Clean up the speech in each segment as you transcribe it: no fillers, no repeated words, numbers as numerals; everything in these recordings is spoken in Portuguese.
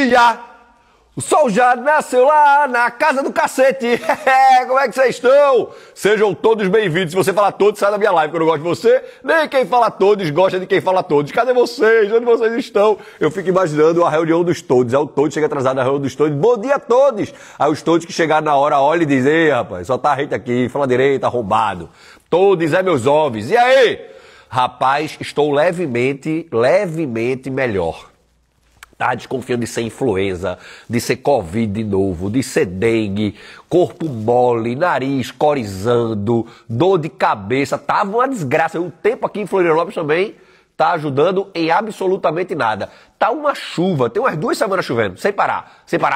dia! O sol já nasceu lá na casa do cacete. Como é que vocês estão? Sejam todos bem-vindos. Se você fala todos, sai da minha live, que eu não gosto de você. Nem quem fala todos gosta de quem fala todos. Cadê vocês? Onde vocês estão? Eu fico imaginando a reunião dos todos. Aí o todo chega atrasado na reunião dos todos. Bom dia a todos! Aí os todos que chegaram na hora olham e dizem: ei, rapaz, só tá a gente aqui, fala direito, arrombado. Todos é meus ovos. E aí? Rapaz, estou levemente melhor. Tá desconfiando de ser influenza, de ser Covid de novo, de ser dengue, corpo mole, nariz corizando, dor de cabeça. Tava uma desgraça. O tempo aqui em Florianópolis também tá ajudando em absolutamente nada. Tá uma chuva, tem umas 2 semanas chovendo, sem parar.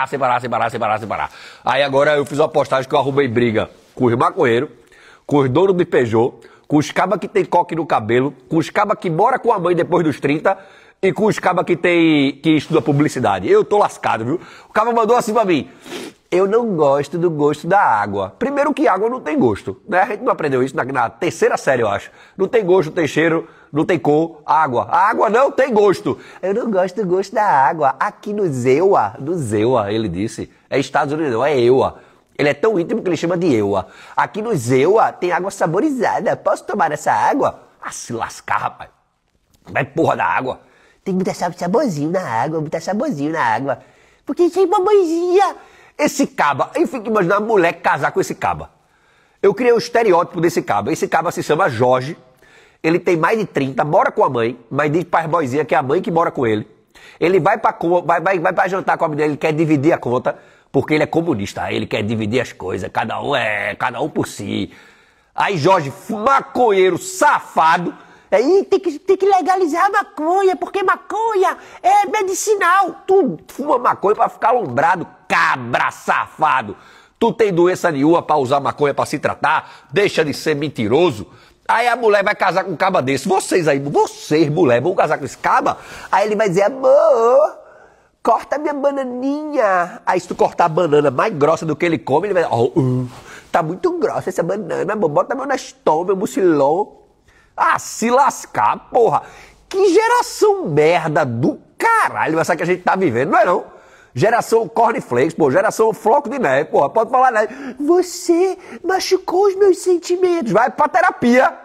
Aí agora eu fiz uma postagem que eu arrumei briga com os maconheiros, com os donos de Peugeot, com os cabas que tem coque no cabelo, com os cabas que mora com a mãe depois dos 30... e com os cabas que estuda publicidade. Eu tô lascado, viu? O caba mandou assim pra mim: eu não gosto do gosto da água. Primeiro que água não tem gosto, né? A gente não aprendeu isso na terceira série, eu acho. Não tem gosto, não tem cheiro, não tem cor. Água. A água não tem gosto. Eu não gosto do gosto da água. Aqui no Zewa, ele disse. É Estados Unidos, não, é EUA. Ele é tão íntimo que ele chama de EUA. Aqui no Zewa tem água saborizada. Posso tomar essa água? Ah, se lascar, rapaz. Vai porra da água. Tem que botar saborzinho na água, porque tem mamãezinha. Esse caba, eu fico imaginando a mulher casar com esse caba. Eu criei um estereótipo desse caba. Esse caba se chama Jorge, ele tem mais de 30, mora com a mãe, mas diz pra boizinha que é a mãe que mora com ele. Ele vai pra jantar com a menina, ele quer dividir a conta, porque ele é comunista, ele quer dividir as coisas, cada um por si. Aí Jorge, maconheiro, safado, aí tem que legalizar a maconha, porque maconha é medicinal. Tu fuma maconha pra ficar alombrado, cabra safado. Tu tem doença nenhuma pra usar maconha pra se tratar? Deixa de ser mentiroso. Aí a mulher vai casar com um caba desse. Vocês, mulher, vão casar com esse caba? Aí ele vai dizer: amor, corta minha bananinha. Aí se tu cortar a banana mais grossa do que ele come, ele vai dizer: tá muito grossa essa banana, amor, bota a mão na estômago, meu mucilão. Ah, se lascar, porra. Que geração merda do caralho essa que a gente tá vivendo, não é não? Geração cornflakes, pô, geração floco de neve, porra, pode falar neve. Você machucou os meus sentimentos. Vai pra terapia.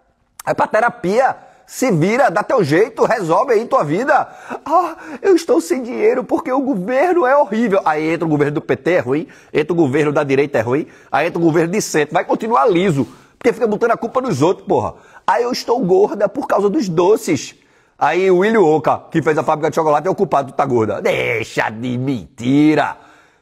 Se vira, dá teu jeito, resolve aí tua vida. Ah, eu estou sem dinheiro porque o governo é horrível. Aí entra o governo do PT, é ruim. Entra o governo da direita, é ruim. Aí entra o governo de centro. Vai continuar liso, porque fica botando a culpa nos outros, porra. Aí eu estou gorda por causa dos doces. Aí o Willy Wonka, que fez a fábrica de chocolate, é o culpado de estar gorda. Deixa de mentira.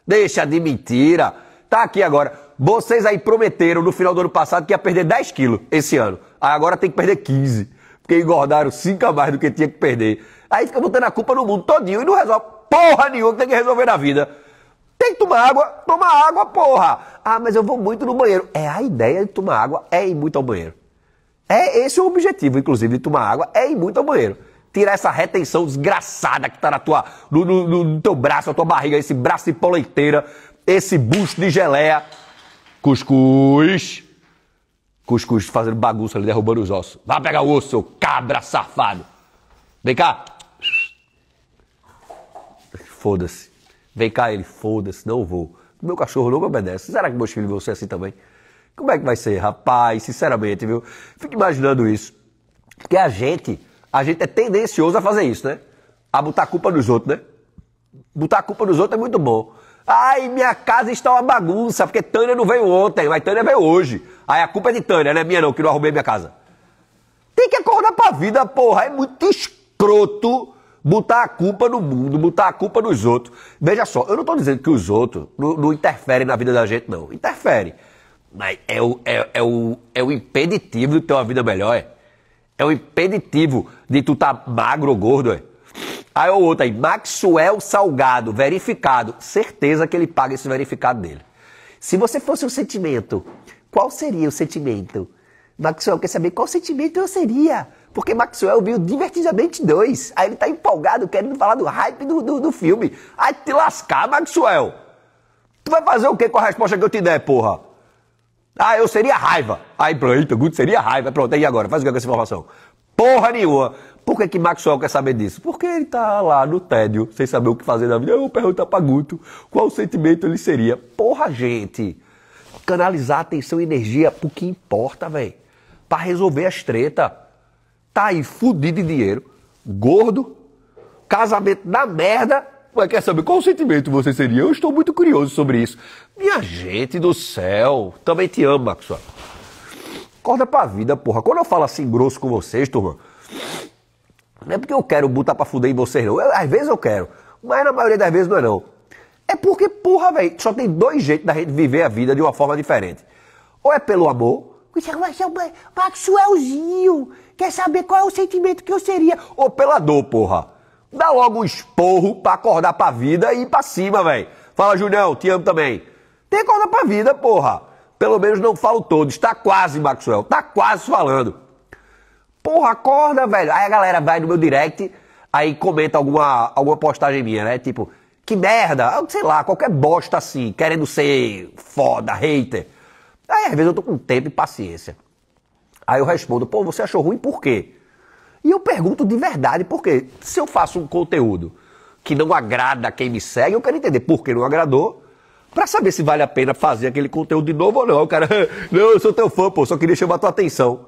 Tá aqui agora. Vocês aí prometeram no final do ano passado que ia perder 10 quilos esse ano. Aí agora tem que perder 15. Porque engordaram 5 a mais do que tinha que perder. Aí fica botando a culpa no mundo todinho e não resolve porra nenhuma que tem que resolver na vida. Tem que tomar água, toma água, porra. Ah, mas eu vou muito no banheiro. A ideia de tomar água é ir muito ao banheiro. Esse é o objetivo, inclusive, de tomar água, é ir muito ao banheiro. Tirar essa retenção desgraçada que tá no teu braço, na tua barriga, esse braço de poleiteira, esse busto de geleia. Cuscuz fazendo bagunça ali, derrubando os ossos. Vai pegar o osso, seu cabra safado. Vem cá. Foda-se. Vem cá ele, foda-se, não vou. Meu cachorro não me obedece. Será que meus filhos vão ser assim também? Como é que vai ser, rapaz? Sinceramente, viu? Fico imaginando isso. Porque a gente é tendencioso a fazer isso, né? A botar a culpa nos outros, né? Botar a culpa nos outros é muito bom. Ai, minha casa está uma bagunça, porque Tânia não veio ontem, mas Tânia veio hoje. Aí a culpa é de Tânia, não é minha não, que não arrumei minha casa. Tem que acordar pra vida, porra. É muito escroto botar a culpa no mundo, botar a culpa nos outros. Veja só, eu não tô dizendo que os outros não interferem na vida da gente, não. Interfere. Mas é o impeditivo de ter uma vida melhor, é? É o impeditivo de tu tá magro ou gordo, é? Aí o outro aí, Maxwell Salgado, verificado. Certeza que ele paga esse verificado dele. Se você fosse um sentimento, qual seria o sentimento? Maxwell quer saber qual sentimento eu seria. Porque Maxwell viu Divertidamente 2. Aí ele tá empolgado, querendo falar do hype do filme. Aí te lascar, Maxwell. Tu vai fazer o quê com a resposta que eu te der, porra? Ah, eu seria raiva. Aí, pronto, Guto seria raiva. Pronto, e agora? Faz o que com essa informação? Porra nenhuma. Por que Maxwell quer saber disso? Porque ele tá lá no tédio, sem saber o que fazer da vida. Eu vou perguntar pra Guto qual sentimento ele seria. Porra, gente, canalizar atenção e energia pro que importa, velho. Pra resolver as tretas. Tá aí fudido de dinheiro, gordo, casamento da merda. Mas quer saber qual sentimento você seria? Eu estou muito curioso sobre isso. Minha gente do céu, também te amo, Maxwell. Acorda pra vida, porra. Quando eu falo assim grosso com vocês, turma, não é porque eu quero botar pra fuder em vocês, não. Às vezes eu quero, mas na maioria das vezes não é, não. É porque, porra, velho, só tem dois jeitos da gente viver a vida de uma forma diferente. Ou é pelo amor, Maxwellzinho, quer saber qual é o sentimento que eu seria? Ou pela dor, porra. Dá logo um esporro pra acordar pra vida e ir pra cima, velho. Fala, Julião, te amo também. Tem que acordar pra vida, porra. Pelo menos não falo todos. Tá quase, Maxwell. Tá quase falando. Porra, acorda, velho. Aí a galera vai no meu direct, aí comenta alguma postagem minha, né? Tipo, que merda. Sei lá, qualquer bosta assim, querendo ser foda, hater. Aí às vezes eu tô com tempo e paciência. Aí eu respondo, pô, você achou ruim por quê? E eu pergunto de verdade por quê. Se eu faço um conteúdo que não agrada quem me segue, eu quero entender por que não agradou, pra saber se vale a pena fazer aquele conteúdo de novo ou não. O cara, não, eu sou teu fã, pô, só queria chamar tua atenção.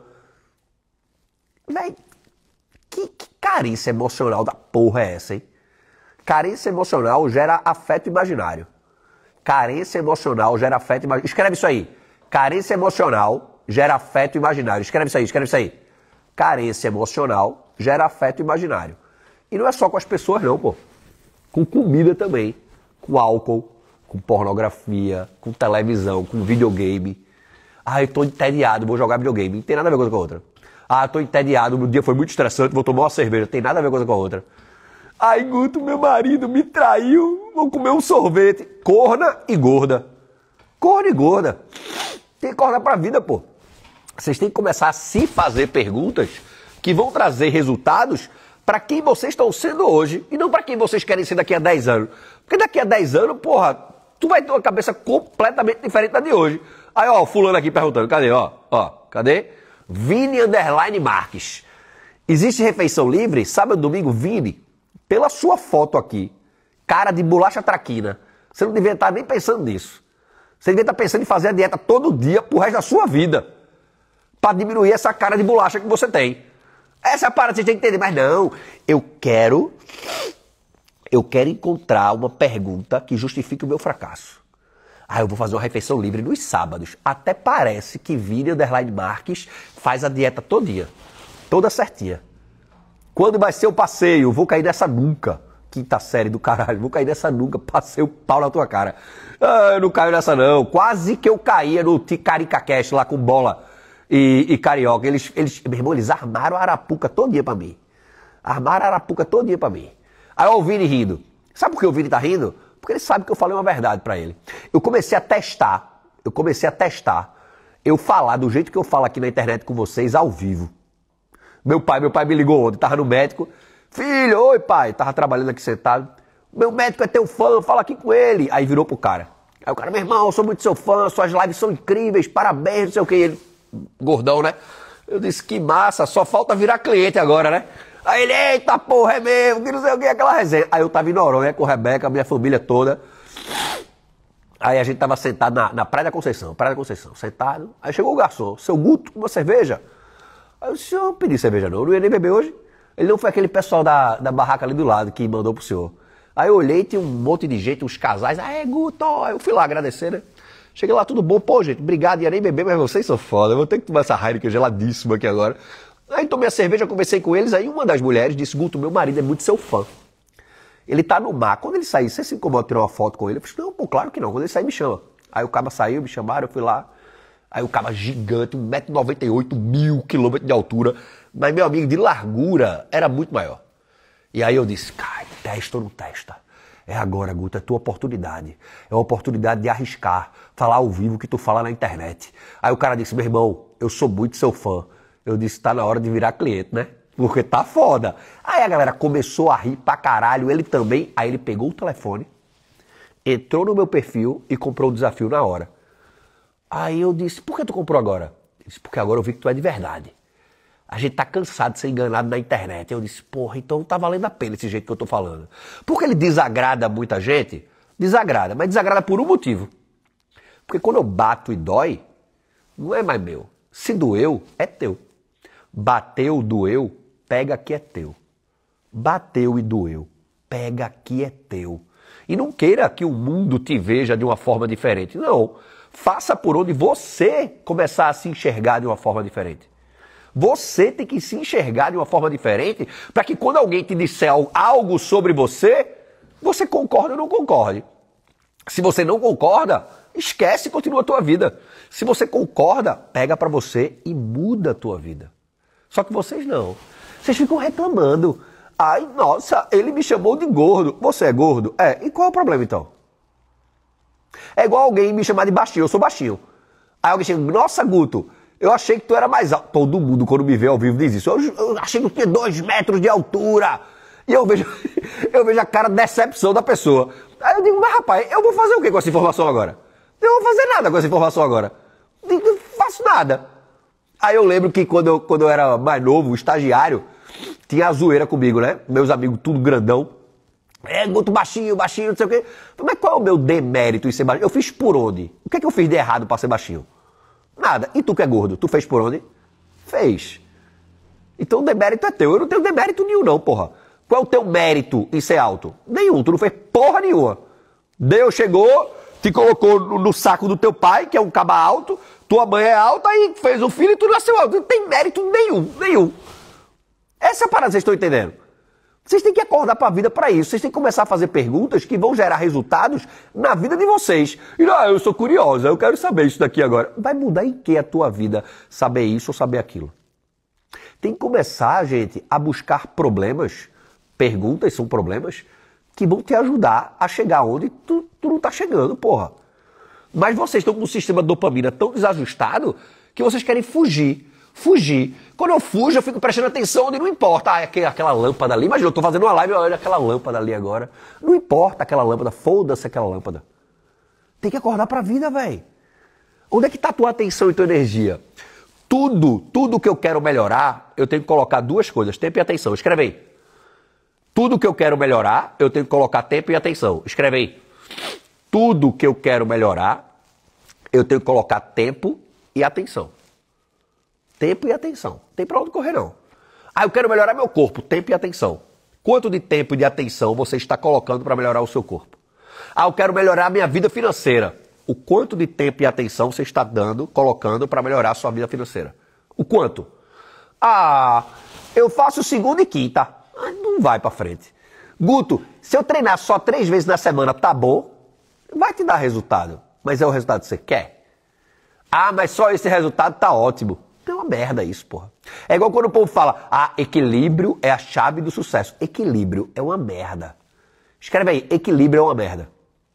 Véi, que carência emocional da porra é essa, hein? Carência emocional gera afeto imaginário. Carência emocional gera afeto imaginário. Escreve isso aí. Carência emocional gera afeto imaginário. Escreve isso aí, escreve isso aí. Carência emocional gera afeto imaginário. E não é só com as pessoas não, pô. Com comida também. Com álcool, com pornografia, com televisão, com videogame. Ah, eu tô entediado, vou jogar videogame. Não tem nada a ver uma coisa com a outra. Ah, eu tô entediado, meu dia foi muito estressante, vou tomar uma cerveja. Não tem nada a ver uma coisa com a outra. Ai, Guto, meu marido me traiu, vou comer um sorvete. Corna e gorda. Corna e gorda. Tem que acordar pra vida, pô. Vocês têm que começar a se fazer perguntas que vão trazer resultados para quem vocês estão sendo hoje e não para quem vocês querem ser daqui a 10 anos. Porque daqui a 10 anos, porra, tu vai ter uma cabeça completamente diferente da de hoje. Aí, ó, fulano aqui perguntando, cadê, ó, cadê? Vini _ Marques. Existe refeição livre? Sábado, domingo, Vini, pela sua foto aqui, cara de bolacha traquina, você não devia estar nem pensando nisso. Você devia estar pensando em fazer a dieta todo dia pro resto da sua vida. Para diminuir essa cara de bolacha que você tem. Essa parada você tem que entender. Mas não, eu quero encontrar uma pergunta que justifique o meu fracasso. Ah, eu vou fazer uma refeição livre nos sábados. Até parece que Vini _ Marques faz a dieta todo dia. Toda certinha. Quando vai ser o passeio? Vou cair nessa nunca. Quinta série do caralho. Vou cair nessa nunca. Passei o pau na tua cara. Ah, eu não caio nessa não. Quase que eu caía no Ticarica Cash lá com bola. E carioca, meu irmão, eles armaram a Arapuca todo dia pra mim. Armaram a Arapuca todo dia pra mim. Aí ó, o Vini rindo. Sabe por que o Vini tá rindo? Porque ele sabe que eu falei uma verdade pra ele. Eu comecei a testar eu falar do jeito que eu falo aqui na internet com vocês ao vivo. Meu pai me ligou ontem, tava no médico. Filho, oi pai, tava trabalhando aqui sentado. Meu médico é teu fã, fala aqui com ele. Aí virou pro cara. Aí o cara, meu irmão, eu sou muito seu fã, suas lives são incríveis, parabéns, não sei o que. Ele, gordão, né? Eu disse, que massa, só falta virar cliente agora, né? Aí ele, eita porra, é mesmo, que não sei o que, aquela resenha. Aí eu tava em Noronha com a Rebeca, a minha família toda. Aí a gente tava sentado na Praia da Conceição, sentado. Aí chegou o garçom, seu Guto, uma cerveja? Aí eu disse, eu pedi cerveja não ia nem beber hoje. Ele não foi aquele pessoal da barraca ali do lado que mandou pro senhor. Aí eu olhei, tinha um monte de gente, uns casais, Guto, aí eu fui lá agradecer, né? Cheguei lá, tudo bom, pô, gente, obrigado, ia nem beber, mas vocês são foda, eu vou ter que tomar essa Heineken geladíssima aqui agora. Aí tomei a cerveja, conversei com eles, aí uma das mulheres disse, Guto, meu marido é muito seu fã. Ele tá no mar, quando ele sair, você se incomoda de tirar uma foto com ele? Eu falei, não, pô, claro que não, quando ele sair me chama. Aí o cara saiu, me chamaram, eu fui lá, aí o cara gigante, 1,98 m, 1000 km de altura, mas meu amigo, de largura, era muito maior. E aí eu disse, cara, testa ou não testa? É agora, Guto, é tua oportunidade. É a oportunidade de arriscar, falar ao vivo o que tu fala na internet. Aí o cara disse, meu irmão, eu sou muito seu fã. Eu disse, tá na hora de virar cliente, né? Porque tá foda. Aí a galera começou a rir pra caralho, ele também. Aí ele pegou o telefone, entrou no meu perfil e comprou o desafio na hora. Aí eu disse, por que tu comprou agora? Ele disse, porque agora eu vi que tu é de verdade. A gente tá cansado de ser enganado na internet. Eu disse, porra, então tá valendo a pena esse jeito que eu tô falando. Porque ele desagrada muita gente? Desagrada, mas desagrada por um motivo. Porque quando eu bato e dói, não é mais meu. Se doeu, é teu. Bateu, doeu, pega que é teu. Bateu e doeu, pega que é teu. E não queira que o mundo te veja de uma forma diferente. Não. Faça por onde você começar a se enxergar de uma forma diferente. Você tem que se enxergar de uma forma diferente para que quando alguém te disser algo sobre você, você concorde ou não concorde. Se você não concorda, esquece e continua a tua vida. Se você concorda, pega para você e muda a tua vida. Só que vocês não. Vocês ficam reclamando. Ai, nossa, ele me chamou de gordo. Você é gordo? É. E qual é o problema então? É igual alguém me chamar de baixinho. Eu sou baixinho. Aí alguém chega, nossa, Guto, eu achei que tu era mais alto. Todo mundo, quando me vê ao vivo, diz isso. Eu achei que tu tinha 2 metros de altura. E eu vejo a cara de decepção da pessoa. Aí eu digo, mas rapaz, eu vou fazer o que com essa informação agora? Eu não vou fazer nada com essa informação agora. Não faço nada. Aí eu lembro que quando eu era mais novo, estagiário, tinha a zoeira comigo, né? Meus amigos, tudo grandão. É, Guto baixinho, não sei o quê. Mas qual é o meu demérito em ser baixinho? Eu fiz por onde? O que é que eu fiz de errado pra ser baixinho? Nada. E tu que é gordo, tu fez por onde? Fez. Então o demérito é teu. Eu não tenho demérito nenhum não, porra. Qual é o teu mérito em ser alto? Nenhum. Tu não fez porra nenhuma. Deus chegou, te colocou no saco do teu pai, que é um caba alto, tua mãe é alta, aí fez um filho e tu nasceu alto. Não tem mérito nenhum. Essa é a parada, vocês estão entendendo? Vocês têm que acordar para a vida para isso. Vocês têm que começar a fazer perguntas que vão gerar resultados na vida de vocês. E não, eu sou curiosa, eu quero saber isso daqui agora. Vai mudar em que a tua vida saber isso ou saber aquilo? Tem que começar, gente, a buscar problemas. Perguntas são problemas que vão te ajudar a chegar onde tu não tá chegando, porra. Mas vocês estão com um sistema de dopamina tão desajustado que vocês querem fugir. Quando eu fujo, eu fico prestando atenção onde não importa. Ah, aquela lâmpada ali. Imagina, eu tô fazendo uma live e olha aquela lâmpada ali agora. Não importa aquela lâmpada, foda-se aquela lâmpada. Tem que acordar pra vida, velho. Onde é que tá a tua atenção e tua energia? Tudo que eu quero melhorar, eu tenho que colocar 2 coisas, tempo e atenção. Escreve aí. Tudo que eu quero melhorar, eu tenho que colocar tempo e atenção. Escreve aí. Tudo que eu quero melhorar, eu tenho que colocar tempo e atenção. Tempo e atenção. Tem pra onde correr, não. Ah, eu quero melhorar meu corpo. Tempo e atenção. Quanto de tempo e de atenção você está colocando para melhorar o seu corpo? Ah, eu quero melhorar minha vida financeira. O quanto de tempo e atenção você está colocando para melhorar a sua vida financeira? O quanto? Ah, eu faço segunda e quinta. Ah, não vai para frente. Guto, se eu treinar só 3 vezes na semana, tá bom? Vai te dar resultado. Mas é o resultado que você quer? Ah, mas só esse resultado tá ótimo. É uma merda isso, porra. É igual quando o povo fala, equilíbrio é a chave do sucesso. Equilíbrio é uma merda. Escreve aí, equilíbrio é uma merda.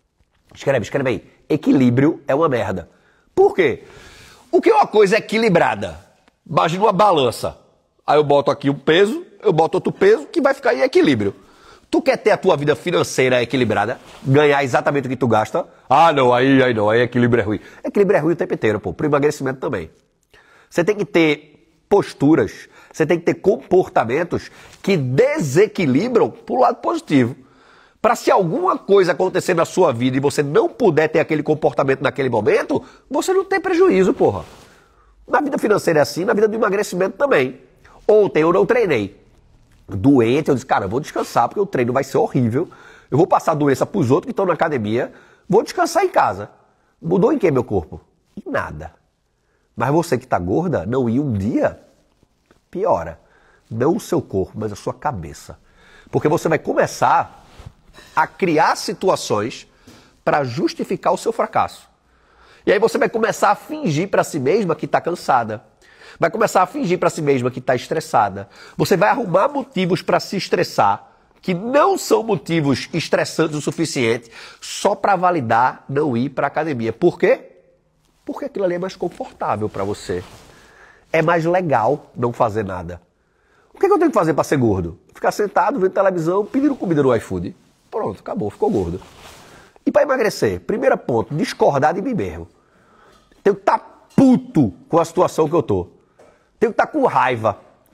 Escreve aí, equilíbrio é uma merda. Por quê? O que é uma coisa equilibrada? Imagina uma balança. Aí eu boto aqui um peso, eu boto outro peso, que vai ficar em equilíbrio. Tu quer ter a tua vida financeira equilibrada? Ganhar exatamente o que tu gasta? Ah, não, aí equilíbrio é ruim. Equilíbrio é ruim o tempo inteiro, pô. Pro emagrecimento também. Você tem que ter posturas, você tem que ter comportamentos que desequilibram pro lado positivo. Para se alguma coisa acontecer na sua vida e você não puder ter aquele comportamento naquele momento, você não tem prejuízo, porra. Na vida financeira é assim, na vida do emagrecimento também. Ontem eu não treinei. Doente, eu disse, cara, eu vou descansar porque o treino vai ser horrível. Eu vou passar doença pros outros que estão na academia. Vou descansar em casa. Mudou em que meu corpo? Em nada. Mas você que está gorda, não ir um dia, piora. Não o seu corpo, mas a sua cabeça. Porque você vai começar a criar situações para justificar o seu fracasso. E aí você vai começar a fingir para si mesma que está cansada. Vai começar a fingir para si mesma que está estressada. Você vai arrumar motivos para se estressar, que não são motivos estressantes o suficiente, só para validar não ir para a academia. Por quê? Porque aquilo ali é mais confortável para você. É mais legal não fazer nada. O que eu tenho que fazer para ser gordo? Ficar sentado, vendo televisão, pedindo comida no iFood. Pronto, acabou, ficou gordo. E para emagrecer? Primeiro ponto, discordar de mim mesmo. Tenho que estar puto com a situação que eu tô. Tenho que estar com raiva.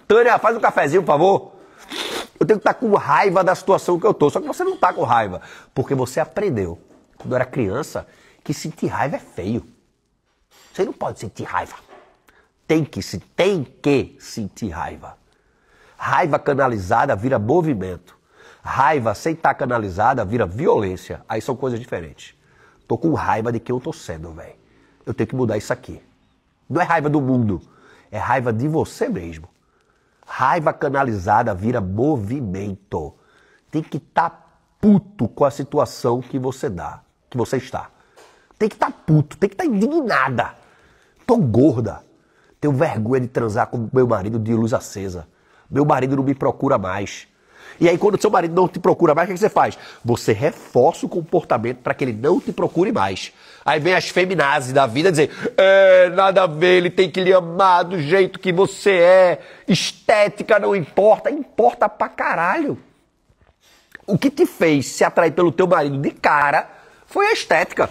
Tânia, faz um cafezinho, por favor. Eu tenho que estar com raiva da situação que eu tô. Só que você não tá com raiva. Porque você aprendeu, quando era criança, que sentir raiva é feio. Você não pode sentir raiva. Tem que sentir raiva. Raiva canalizada vira movimento. Raiva sem estar canalizada vira violência. Aí são coisas diferentes. Tô com raiva de quem eu tô sendo, velho. Eu tenho que mudar isso aqui. Não é raiva do mundo. É raiva de você mesmo. Raiva canalizada vira movimento. Tem que estar puto com a situação que você está. Tem que estar puto, tem que estar indignada. Tô gorda. Tenho vergonha de transar com meu marido de luz acesa. Meu marido não me procura mais. E aí quando seu marido não te procura mais, o que você faz? Você reforça o comportamento para que ele não te procure mais. Aí vem as feminazes da vida dizer, nada a ver, ele tem que lhe amar do jeito que você é. Estética não importa. Importa pra caralho. O que te fez se atrair pelo teu marido de cara foi a estética.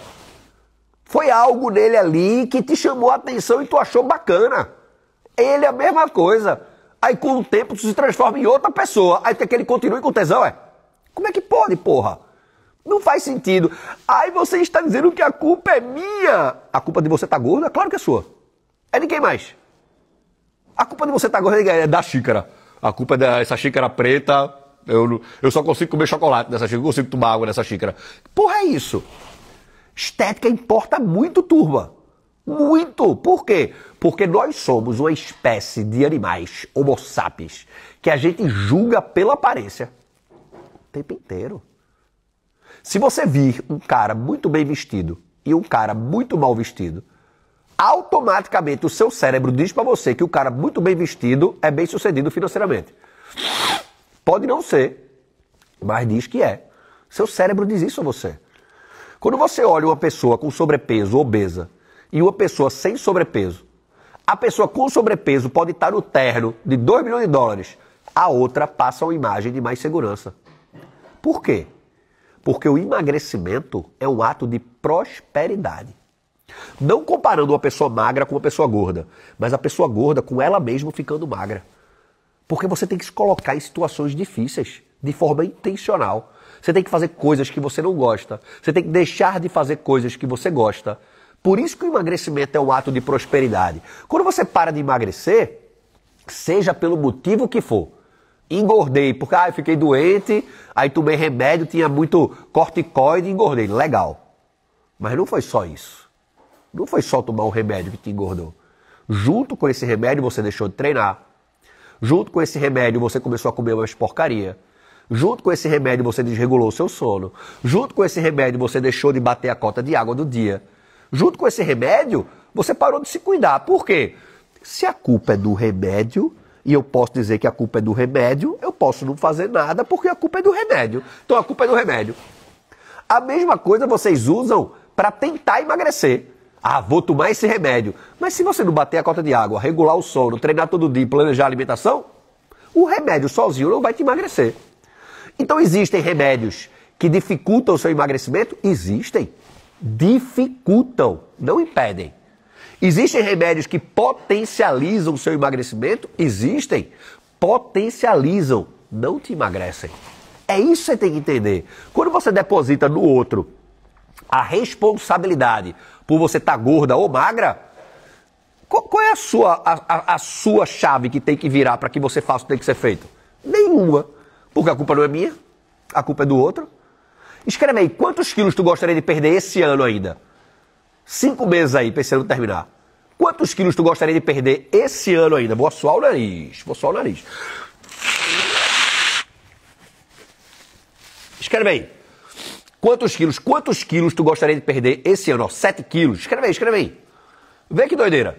Foi algo nele ali que te chamou a atenção e tu achou bacana. Ele é a mesma coisa. Aí com o tempo tu se transforma em outra pessoa. Aí quer que ele continue com tesão, é? Como é que pode, porra? Não faz sentido. Aí você está dizendo que a culpa é minha. A culpa de você estar gorda? Claro que é sua. É de quem mais? A culpa de você estar gorda é da xícara. A culpa é dessa xícara preta. Eu só consigo comer chocolate nessa xícara. Eu consigo tomar água nessa xícara. Porra, é isso. Estética importa muito, turma. Muito. Por quê? Porque nós somos uma espécie de animais, homo sapiens, que a gente julga pela aparência o tempo inteiro. Se você vir um cara muito bem vestido e um cara muito mal vestido, automaticamente o seu cérebro diz pra você que o cara muito bem vestido é bem sucedido financeiramente. Pode não ser, mas diz que é. Seu cérebro diz isso a você. Quando você olha uma pessoa com sobrepeso, obesa, e uma pessoa sem sobrepeso, a pessoa com sobrepeso pode estar no terno de 2 milhões de dólares, a outra passa uma imagem de mais segurança. Por quê? Porque o emagrecimento é um ato de prosperidade. Não comparando uma pessoa magra com uma pessoa gorda, mas a pessoa gorda com ela mesma ficando magra. Porque você tem que se colocar em situações difíceis, de forma intencional. Você tem que fazer coisas que você não gosta. Você tem que deixar de fazer coisas que você gosta. Por isso que o emagrecimento é um ato de prosperidade. Quando você para de emagrecer, seja pelo motivo que for. Engordei porque eu fiquei doente, aí tomei remédio, tinha muito corticoide e engordei. Legal. Mas não foi só isso. Não foi só tomar um remédio que te engordou. Junto com esse remédio você deixou de treinar. Junto com esse remédio você começou a comer mais porcaria. Junto com esse remédio você desregulou o seu sono. Junto com esse remédio você deixou de bater a cota de água do dia. Junto com esse remédio você parou de se cuidar. Por quê? Se a culpa é do remédio, e eu posso dizer que a culpa é do remédio, eu posso não fazer nada porque a culpa é do remédio. Então a culpa é do remédio. A mesma coisa vocês usam para tentar emagrecer. Ah, vou tomar esse remédio. Mas se você não bater a cota de água, regular o sono, treinar todo dia, planejar a alimentação, o remédio sozinho não vai te emagrecer. Então existem remédios que dificultam o seu emagrecimento? Existem. Dificultam, não impedem. Existem remédios que potencializam o seu emagrecimento? Existem. Potencializam, não te emagrecem. É isso que você tem que entender. Quando você deposita no outro a responsabilidade por você estar gorda ou magra, qual é a sua chave que tem que virar para que você faça o que tem que ser feito? Nenhuma. Porque a culpa não é minha, a culpa é do outro. Escreve aí, quantos quilos tu gostaria de perder esse ano ainda? 5 meses aí, para esse ano terminar. Quantos quilos tu gostaria de perder esse ano ainda? Vou suar o nariz, Escreve aí. Quantos quilos tu gostaria de perder esse ano? Ó, 7 quilos. Escreve aí. Vê que doideira.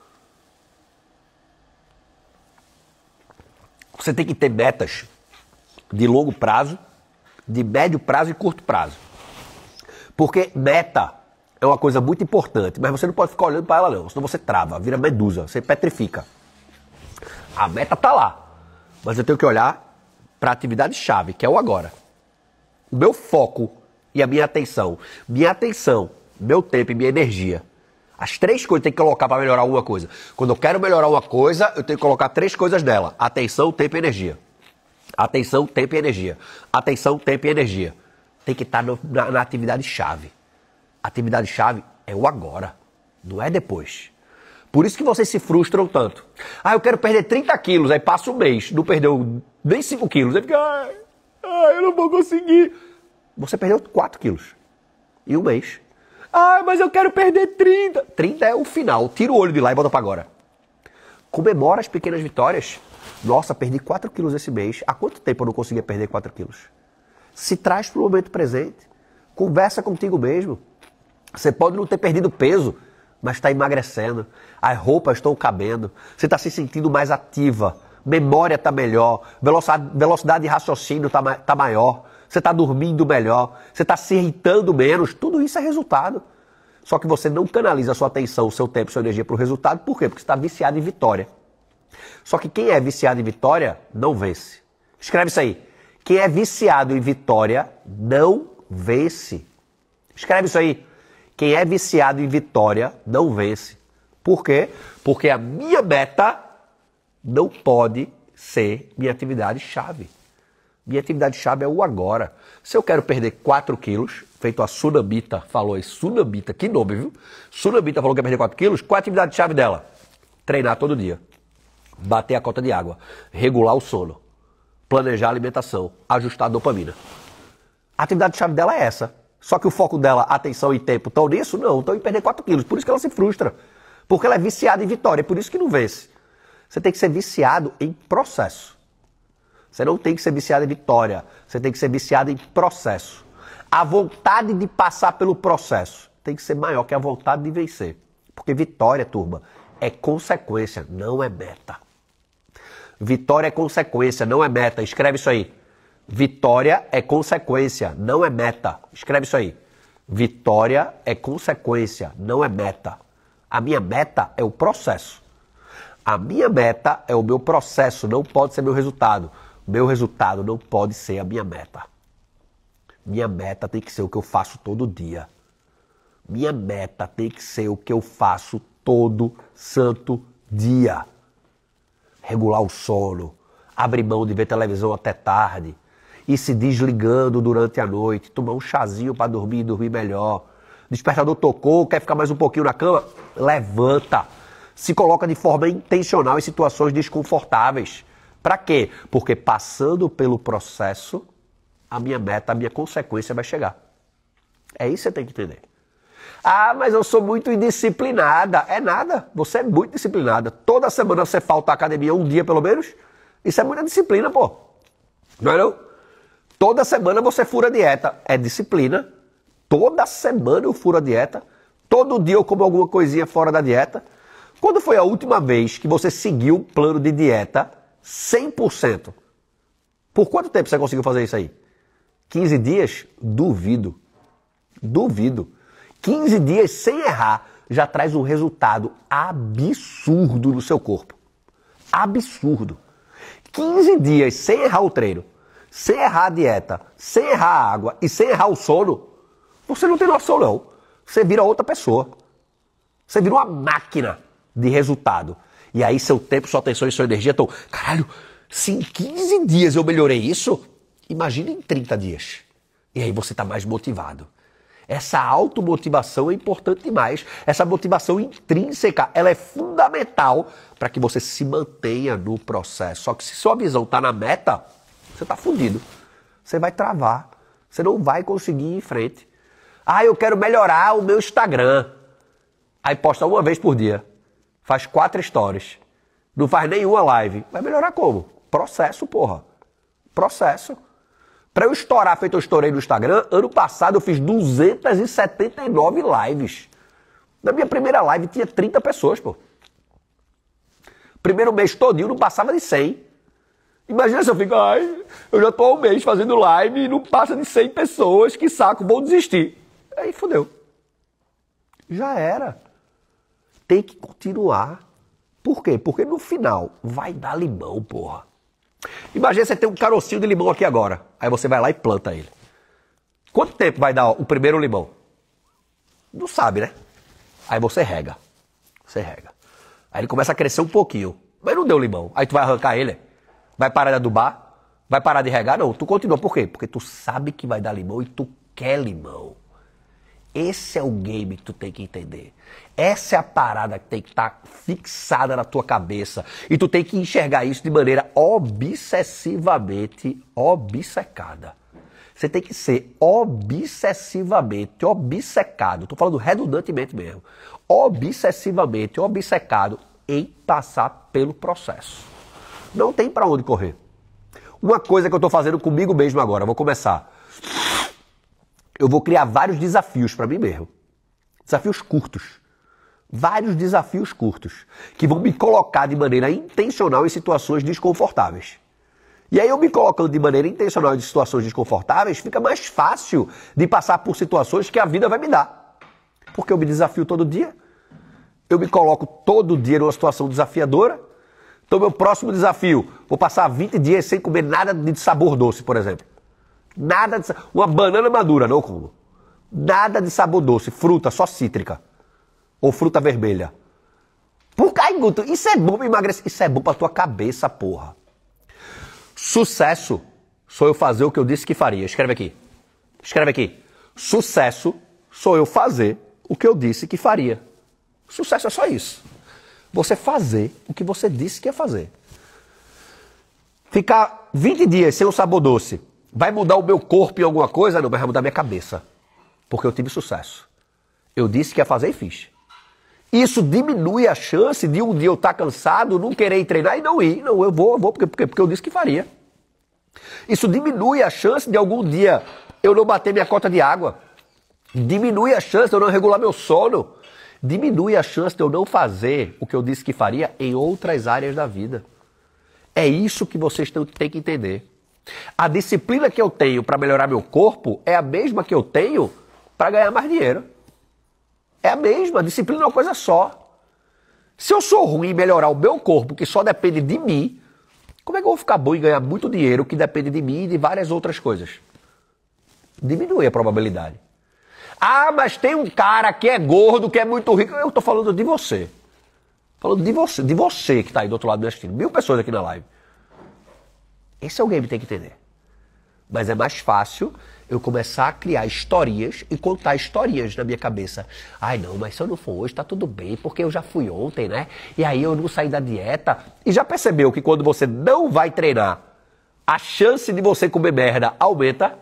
Você tem que ter metas de longo prazo, de médio prazo e curto prazo. Porque meta é uma coisa muito importante, mas você não pode ficar olhando para ela não, senão você trava, vira medusa, você petrifica. A meta tá lá, mas eu tenho que olhar para a atividade-chave, que é o agora. O meu foco e a minha atenção, meu tempo e minha energia. As 3 coisas tem que colocar para melhorar alguma coisa. Quando eu quero melhorar uma coisa, eu tenho que colocar 3 coisas dela. Atenção, tempo e energia. Atenção, tempo e energia. Atenção, tempo e energia. Tem que estar na atividade-chave. Atividade-chave é o agora, não é depois. Por isso que vocês se frustram tanto. Ah, eu quero perder 30 quilos, aí passa um mês, não perdeu nem 5 quilos. Aí fica, eu não vou conseguir. Você perdeu 4 quilos em um mês. Ah, mas eu quero perder 30. 30 é o final. Tira o olho de lá e bota pra agora. Comemora as pequenas vitórias. Nossa, perdi 4 quilos esse mês. Há quanto tempo eu não conseguia perder 4 quilos? Se traz pro momento presente. Conversa contigo mesmo. Você pode não ter perdido peso, mas está emagrecendo. As roupas estão cabendo. Você está se sentindo mais ativa. Memória está melhor. Velocidade de raciocínio tá maior. Você está dormindo melhor, você está se irritando menos, tudo isso é resultado. Só que você não canaliza a sua atenção, o seu tempo, a sua energia para o resultado, por quê? Porque você está viciado em vitória. Só que quem é viciado em vitória, não vence. Escreve isso aí. Quem é viciado em vitória, não vence. Escreve isso aí. Quem é viciado em vitória, não vence. Por quê? Porque a minha meta não pode ser minha atividade-chave. Minha atividade-chave é o agora. Se eu quero perder 4 quilos, feito a Sunamita falou aí, Sunamita, que nome, viu? Sunamita falou que quer perder 4 quilos, qual é a atividade-chave dela? Treinar todo dia, bater a cota de água, regular o sono, planejar a alimentação, ajustar a dopamina. A atividade-chave dela é essa. Só que o foco dela, atenção e tempo, estão nisso? Não, estão em perder 4 quilos. Por isso que ela se frustra. Porque ela é viciada em vitória, é por isso que não vence. Você tem que ser viciado em processo. Você não tem que ser viciado em vitória, você tem que ser viciado em processo. A vontade de passar pelo processo tem que ser maior que a vontade de vencer. Porque vitória, turma, é consequência, não é meta. Vitória é consequência, não é meta. Escreve isso aí. Vitória é consequência, não é meta. Escreve isso aí. Vitória é consequência, não é meta. A minha meta é o processo. A minha meta é o meu processo, não pode ser meu resultado. Meu resultado não pode ser a minha meta. Minha meta tem que ser o que eu faço todo dia. Minha meta tem que ser o que eu faço todo santo dia. Regular o sono, abrir mão de ver televisão até tarde, ir se desligando durante a noite, tomar um chazinho para dormir e dormir melhor. Despertador tocou, quer ficar mais um pouquinho na cama? Levanta. Se coloca de forma intencional em situações desconfortáveis. Para quê? Porque passando pelo processo, a minha meta, a minha consequência vai chegar. É isso que você tem que entender. Ah, mas eu sou muito indisciplinada. É nada, você é muito disciplinada. Toda semana você falta à academia um dia pelo menos. Isso é muita disciplina, pô. Não é não? Toda semana você fura a dieta. É disciplina. Toda semana eu furo a dieta. Todo dia eu como alguma coisinha fora da dieta. Quando foi a última vez que você seguiu um plano de dieta 100%? Por quanto tempo você conseguiu fazer isso aí? 15 dias? Duvido. Duvido. 15 dias sem errar já traz um resultado absurdo no seu corpo. Absurdo. 15 dias sem errar o treino, sem errar a dieta, sem errar a água e sem errar o sono, você não tem noção não. Você vira outra pessoa. Você vira uma máquina de resultado. E aí seu tempo, sua atenção e sua energia estão... Caralho, se em 15 dias eu melhorei isso, imagina em 30 dias. E aí você está mais motivado. Essa automotivação é importante demais. Essa motivação intrínseca, ela é fundamental para que você se mantenha no processo. Só que se sua visão está na meta, você está fudido. Você vai travar. Você não vai conseguir ir em frente. Ah, eu quero melhorar o meu Instagram. Aí posta uma vez por dia. Faz 4 stories. Não faz nenhuma live. Vai melhorar como? Processo, porra. Processo. Para eu estourar, feito eu estourei no Instagram, ano passado eu fiz 279 lives. Na minha primeira live tinha 30 pessoas, pô. Primeiro mês todinho não passava de 100. Imagina se eu fico, ai, eu já tô há um mês fazendo live e não passa de 100 pessoas, que saco, vou desistir. Aí fodeu. Já era. Tem que continuar. Por quê? Porque no final vai dar limão, porra. Imagina você ter um carocinho de limão aqui agora. Aí você vai lá e planta ele. Quanto tempo vai dar o primeiro limão? Não sabe, né? Aí você rega. Você rega. Aí ele começa a crescer um pouquinho. Mas não deu limão. Aí tu vai arrancar ele. Vai parar de adubar? Vai parar de regar? Não, tu continua. Por quê? Porque tu sabe que vai dar limão e tu quer limão. Esse é o game que tu tem que entender. Essa é a parada que tem que estar fixada na tua cabeça. E tu tem que enxergar isso de maneira obsessivamente obcecada. Você tem que ser obsessivamente obcecado. Tô falando redundantemente mesmo. Obsessivamente obcecado em passar pelo processo. Não tem pra onde correr. Uma coisa que eu tô fazendo comigo mesmo agora, vou começar. Eu vou criar vários desafios para mim mesmo. Desafios curtos. Vários desafios curtos. Que vão me colocar de maneira intencional em situações desconfortáveis. E aí eu me colocando de maneira intencional em situações desconfortáveis, fica mais fácil de passar por situações que a vida vai me dar. Porque eu me desafio todo dia. Eu me coloco todo dia numa situação desafiadora. Então meu próximo desafio, vou passar 20 dias sem comer nada de sabor doce, por exemplo. Nada de uma banana madura, não como. Nada de sabor doce, fruta, só cítrica. Ou fruta vermelha. Por cá, Guto, isso é bom pra emagrecer. Isso é bom pra tua cabeça, porra. Sucesso sou eu fazer o que eu disse que faria. Escreve aqui. Escreve aqui. Sucesso sou eu fazer o que eu disse que faria. Sucesso é só isso. Você fazer o que você disse que ia fazer. Ficar 20 dias sem um sabor doce. Vai mudar o meu corpo em alguma coisa? Não, vai mudar minha cabeça. Porque eu tive sucesso. Eu disse que ia fazer e fiz. Isso diminui a chance de um dia eu estar cansado, não querer ir treinar e não ir. Não, eu vou porque eu disse que faria. Isso diminui a chance de algum dia eu não bater minha cota de água. Diminui a chance de eu não regular meu sono. Diminui a chance de eu não fazer o que eu disse que faria em outras áreas da vida. É isso que vocês têm que entender. A disciplina que eu tenho para melhorar meu corpo é a mesma que eu tenho para ganhar mais dinheiro. É a mesma, a disciplina é uma coisa só. Se eu sou ruim em melhorar o meu corpo, que só depende de mim, como é que eu vou ficar bom em ganhar muito dinheiro que depende de mim e de várias outras coisas? Diminui a probabilidade. Ah, mas tem um cara que é gordo, que é muito rico. Eu tô falando de você. Falando de você que tá aí do outro lado me assistindo. 1000 pessoas aqui na live. Esse é o game que tem que entender. Mas é mais fácil eu começar a criar historinhas e contar historinhas na minha cabeça. Ai não, mas se eu não for hoje tá tudo bem, porque eu já fui ontem, né? E aí eu não saí da dieta. E já percebeu que quando você não vai treinar, a chance de você comer merda aumenta?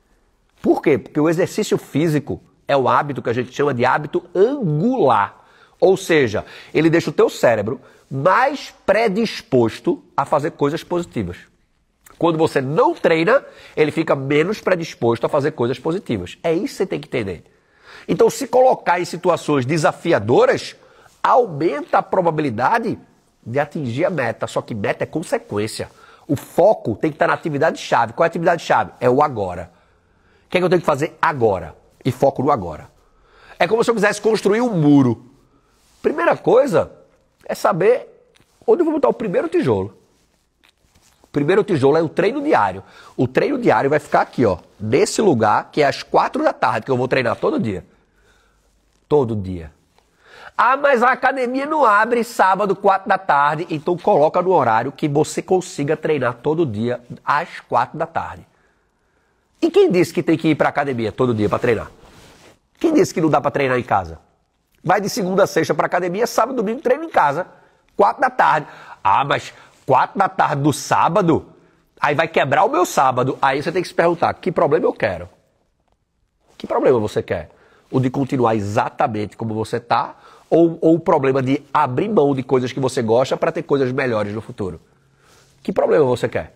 Por quê? Porque o exercício físico é o hábito que a gente chama de hábito angular. Ou seja, ele deixa o teu cérebro mais predisposto a fazer coisas positivas. Quando você não treina, ele fica menos predisposto a fazer coisas positivas. É isso que você tem que entender. Então, se colocar em situações desafiadoras, aumenta a probabilidade de atingir a meta. Só que meta é consequência. O foco tem que estar na atividade-chave. Qual é a atividade-chave? É o agora. O que é que eu tenho que fazer agora? E foco no agora. É como se eu quisesse construir um muro. Primeira coisa é saber onde eu vou botar o primeiro tijolo. O primeiro tijolo é o treino diário. O treino diário vai ficar aqui, ó, nesse lugar, que é às 4 da tarde, que eu vou treinar todo dia. Todo dia. Ah, mas a academia não abre sábado, 4 da tarde, então coloca no horário que você consiga treinar todo dia às 4 da tarde. E quem disse que tem que ir para academia todo dia para treinar? Quem disse que não dá para treinar em casa? Vai de segunda a sexta para academia, sábado e domingo treina em casa, 4 da tarde. Ah, mas 4 da tarde do sábado, aí vai quebrar o meu sábado. Aí você tem que se perguntar, que problema eu quero? Que problema você quer? O de continuar exatamente como você está, ou o problema de abrir mão de coisas que você gosta para ter coisas melhores no futuro? Que problema você quer?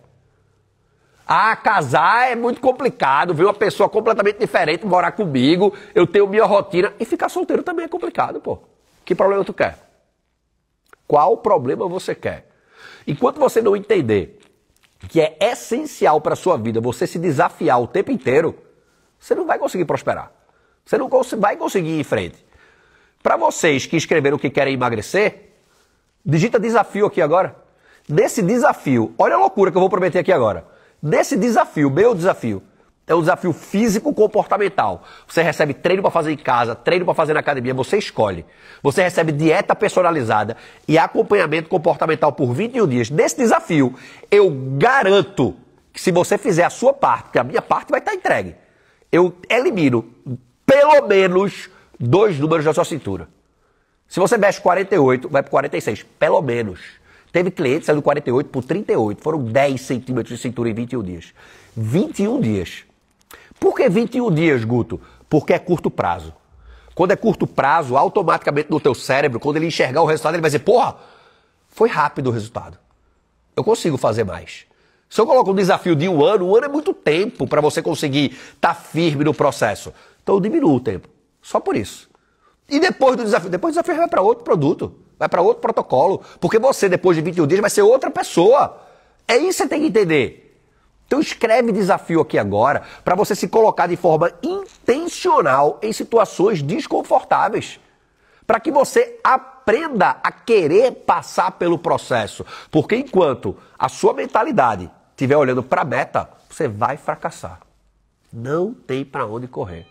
Ah, casar é muito complicado, ver uma pessoa completamente diferente morar comigo, eu tenho minha rotina. E ficar solteiro também é complicado, pô. Que problema tu quer? Qual problema você quer? Enquanto você não entender que é essencial para a sua vida você se desafiar o tempo inteiro, você não vai conseguir prosperar. Você não vai conseguir ir em frente. Para vocês que escreveram que querem emagrecer, digita desafio aqui agora. Nesse desafio, olha a loucura que eu vou prometer aqui agora. Nesse desafio, meu desafio, É um desafio físico-comportamental. Você recebe treino para fazer em casa, treino para fazer na academia, você escolhe. Você recebe dieta personalizada e acompanhamento comportamental por 21 dias. Nesse desafio, eu garanto que se você fizer a sua parte, porque a minha parte vai estar entregue, eu elimino pelo menos 2 números da sua cintura. Se você mexe 48, vai para 46, pelo menos. Teve cliente que saiu do 48 por 38, foram 10 centímetros de cintura em 21 dias. 21 dias. Por que 21 dias, Guto? Porque é curto prazo. Quando é curto prazo, automaticamente no teu cérebro, quando ele enxergar o resultado, ele vai dizer, porra, foi rápido o resultado. Eu consigo fazer mais. Se eu coloco um desafio de um ano é muito tempo para você conseguir estar firme no processo. Então eu diminuo o tempo. Só por isso. E depois do desafio vai para outro produto, vai para outro protocolo. Porque você, depois de 21 dias, vai ser outra pessoa. É isso que você tem que entender. Então escreve desafio aqui agora para você se colocar de forma intencional em situações desconfortáveis. Para que você aprenda a querer passar pelo processo. Porque enquanto a sua mentalidade estiver olhando para a meta, você vai fracassar. Não tem para onde correr.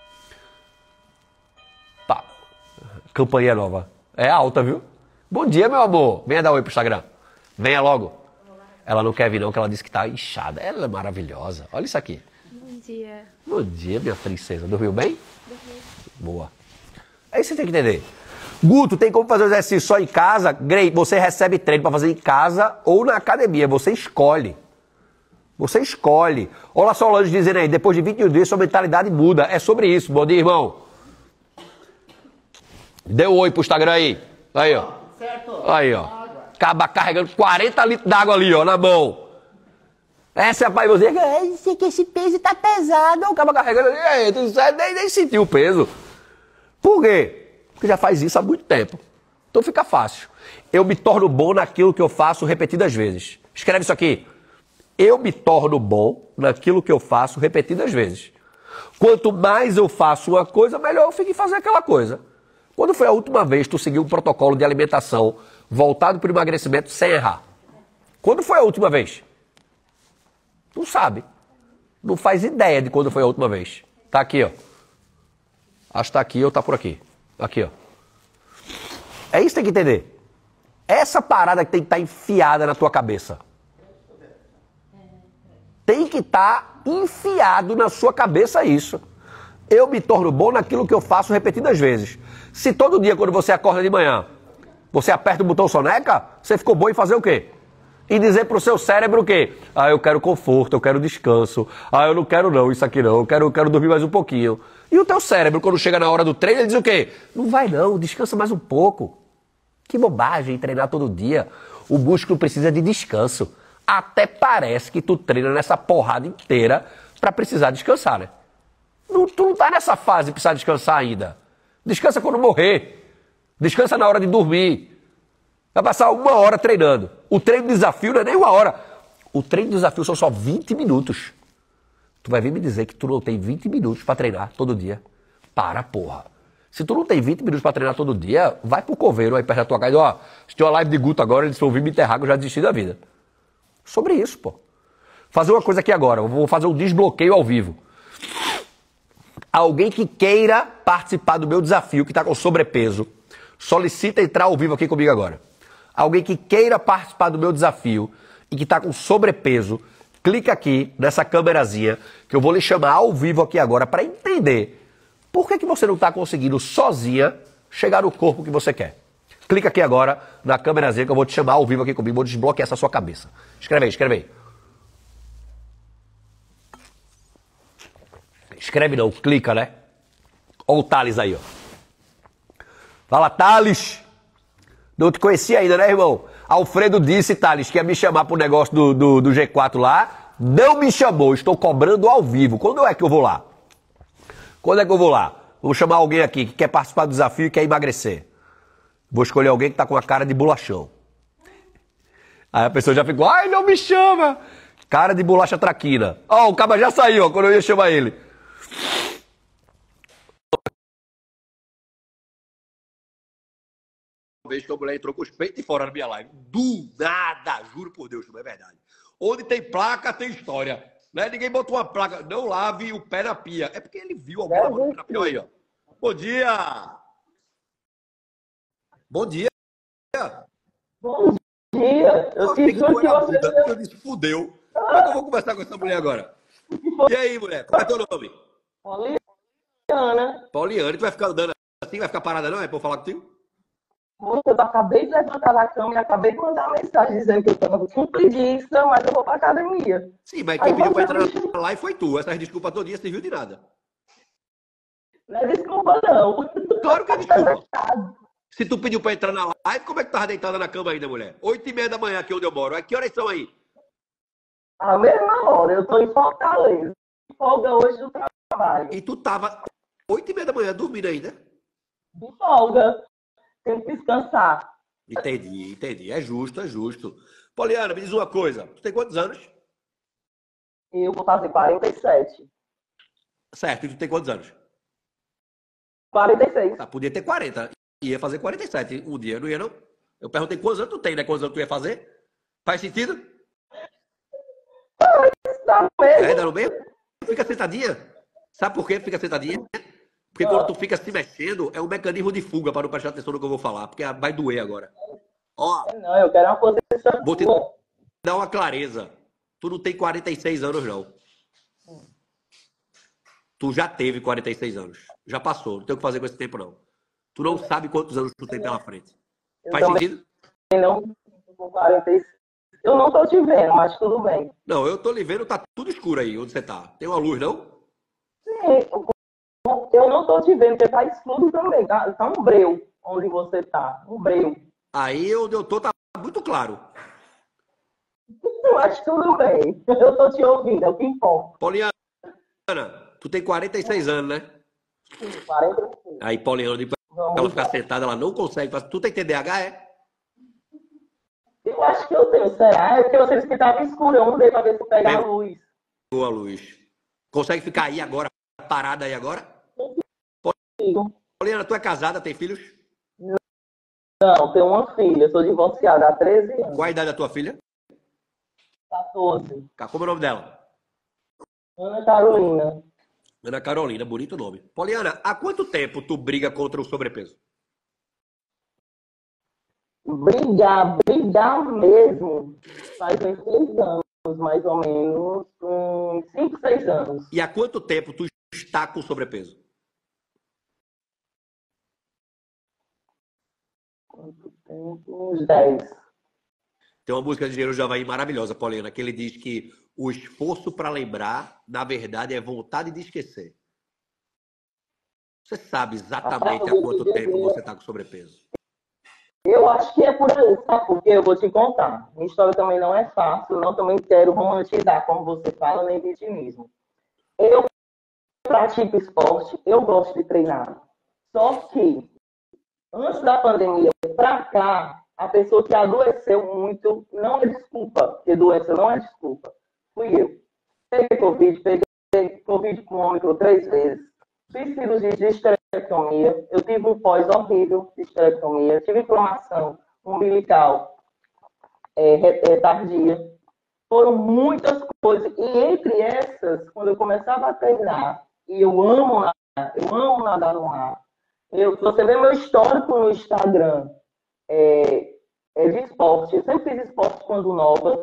Pá. Campanha nova. É alta, viu? Bom dia, meu amor. Venha dar oi pro Instagram. Venha logo. Ela não quer vir não, que ela disse que tá inchada. Ela é maravilhosa. Olha isso aqui. Bom dia. Bom dia, minha princesa. Dormiu bem? Dormi. Boa. Aí você tem que entender. Guto, tem como fazer o exercício só em casa? Grey, você recebe treino para fazer em casa ou na academia. Você escolhe. Você escolhe. Olha só o Solange dizendo aí, depois de 21 dias sua mentalidade muda. É sobre isso. Bom dia, irmão. Dê um oi pro Instagram aí. Aí, ó. Certo. Aí, ó. Acaba carregando 40 litros d'água ali, ó, na mão. Essa é a pai você. Sei que esse peso tá pesado. Acaba carregando ali, nem sentiu o peso. Por quê? Porque já faz isso há muito tempo. Então fica fácil. Eu me torno bom naquilo que eu faço repetidas vezes. Escreve isso aqui. Eu me torno bom naquilo que eu faço repetidas vezes. Quanto mais eu faço uma coisa, melhor eu fico em fazer aquela coisa. Quando foi a última vez que tu seguiu um protocolo de alimentação voltado para o emagrecimento sem errar? Quando foi a última vez? Não sabe. Não faz ideia de quando foi a última vez. Tá aqui, ó. Acho que tá aqui ou tá por aqui. Aqui, ó. É isso que tem que entender. Essa parada que tem que estar enfiada na tua cabeça. Tem que estar enfiado na sua cabeça isso. Eu me torno bom naquilo que eu faço repetidas vezes. Se todo dia, quando você acorda de manhã, você aperta o botão soneca, você ficou bom em fazer o quê? Em dizer pro seu cérebro o quê? Ah, eu quero conforto, eu quero descanso. Ah, eu não quero não, isso aqui não, eu quero dormir mais um pouquinho. E o teu cérebro, quando chega na hora do treino, ele diz o quê? Não vai não, descansa mais um pouco. Que bobagem treinar todo dia. O músculo precisa de descanso. Até parece que tu treina nessa porrada inteira pra precisar descansar, né? Não, tu não tá nessa fase de precisar descansar ainda. Descansa quando morrer. Descansa na hora de dormir. Vai passar 1 hora treinando. O treino de desafio não é nem 1 hora. O treino de desafio são só 20 minutos. Tu vai vir me dizer que tu não tem 20 minutos pra treinar todo dia. Para, porra. Se tu não tem 20 minutos pra treinar todo dia, vai pro coveiro aí perto da tua casa e ó, se tem uma live de Guto agora, eles vão vir me enterrar que eu já desisti da vida. Sobre isso, pô. Fazer uma coisa aqui agora. Eu vou fazer um desbloqueio ao vivo. Alguém que queira participar do meu desafio, que está com sobrepeso, solicita entrar ao vivo aqui comigo agora. Alguém que queira participar do meu desafio e que está com sobrepeso, clica aqui nessa câmerazinha que eu vou lhe chamar ao vivo aqui agora para entender por que você não está conseguindo sozinha chegar no corpo que você quer. Clica aqui agora na câmerazinha que eu vou te chamar ao vivo aqui comigo, vou desbloquear essa sua cabeça. Escreve aí, escreve aí. Escreve não, clica, né? Olha o Thales aí, ó. Fala, Thales! Não te conhecia ainda, né, irmão? Alfredo disse, Thales, que ia me chamar pro negócio do G4 lá. Não me chamou, estou cobrando ao vivo. Quando é que eu vou lá? Quando é que eu vou lá? Vou chamar alguém aqui que quer participar do desafio e quer emagrecer. Vou escolher alguém que tá com a cara de bolachão. Aí a pessoa já ficou, ai, não me chama! Cara de bolacha traquina. Ó, o cara já saiu, ó, quando eu ia chamar ele. Uma vez que a mulher entrou com os peitos de fora na minha live. Do nada, juro por Deus, não é verdade. Onde tem placa, tem história. Né? Ninguém botou uma placa, não lave o pé na pia. É porque ele viu alguém lavando o pé na pia. Olha aí, ó. Bom dia! Bom dia! Bom dia. Eu Eu achei te que tu juro que era você muda. Eu disse, fudeu. Como é que eu vou conversar com essa mulher agora? E aí, mulher? Como é teu nome? Poliana. Pauliane, tu vai ficar andando assim, vai ficar parada não? É pra eu falar contigo? Eu acabei de levantar da cama e acabei de mandar uma mensagem dizendo que eu estava com preguiça, mas eu vou para academia. Sim, mas Aí quem pediu pra você entrar me na live foi tu. Essas desculpas todinhas serviu de nada. não é desculpa, não. Claro que é É desculpa. verdade. Se tu pediu pra entrar na live, como é que tu tava deitada na cama ainda, mulher? 8h30 da manhã aqui onde eu moro. Que horas são aí? À mesma hora, eu estou em Fortaleza. Folga hoje do trabalho. E tu tava 8h30 da manhã dormindo ainda? De folga. Tenho que descansar. Entendi, entendi. É justo, é justo. Poliana, me diz uma coisa. Tu tem quantos anos? Eu vou fazer 47. Certo, e tu tem quantos anos? 46. Tá, podia ter 40. Ia fazer 47 um dia, não ia não? Eu perguntei quantos anos tu tem, né? Quantos anos tu ia fazer? Faz sentido? Está É, mesmo? dá no meio? Fica sentadinha. Sabe por quê? Fica sentadinha. Porque quando Ah, tu fica se mexendo, é um mecanismo de fuga para não prestar atenção no que eu vou falar, porque vai doer agora. Ó, não, eu quero uma posição vou te boa. dar uma clareza. Tu não tem 46 anos, não. Tu já teve 46 anos. Já passou. Não tem o que fazer com esse tempo, não. Tu não sabe quantos anos tu tem pela frente. Eu Faz também sentido? não com 46. Eu não tô te vendo, mas tudo bem. Não, eu tô lhe vendo, tá tudo escuro aí onde você tá. Tem uma luz, não? Sim, eu não tô te vendo, porque tá escuro também. Tá um breu onde você tá. Um breu. Aí onde eu tô tá muito claro. Mas tudo bem. Eu tô te ouvindo, é o que importa. Poliana, tu tem 46 anos, né? Sim, 45. Aí, Poliana, depois que ela Vamos ficar lá. sentada, ela não consegue. Tu tem TDAH, é? Eu acho que eu tenho, será? É porque você disse que tava escuro, eu mudei pra ver se pegar a Pegou luz. a luz. Consegue ficar aí agora, parada aí agora? Consigo. Poliana, tu é casada, tem filhos? Não, tenho uma filha, sou divorciada há 13 Qual a anos. idade da tua filha? 14. Como é o nome dela? Ana Carolina. Ana Carolina, bonito nome. Poliana, há quanto tempo tu briga contra o sobrepeso? Brigar mesmo. Faz uns 6 anos, mais ou menos. Uns 5, 6 anos. E há quanto tempo tu está com sobrepeso? Quanto tempo? Uns 10. Tem uma música de Engenheiro Javaí maravilhosa, Poliana, que ele diz que o esforço para lembrar, na verdade, é vontade de esquecer. Você sabe Rapaz, exatamente eu há vou te quanto tempo dizer. você está com sobrepeso. Eu acho que é por aí, sabe? Porque eu vou te contar. Minha história também não é fácil, não também quero romantizar, como você fala, nem vitimismo. Eu pratico esporte, eu gosto de treinar. Só que, antes da pandemia para cá, a pessoa que adoeceu muito não é desculpa, porque doença não é desculpa. Fui eu. Peguei Covid com ômicron 3 vezes. Fiz cirurgia de esterectomia. Eu tive um pós horrível de esterectomia. Tive inflamação umbilical tardia. Foram muitas coisas. E entre essas, quando eu começava a treinar, e eu amo nadar no mar. Se você vê meu histórico no Instagram, de esporte. Eu sempre fiz esporte quando nova.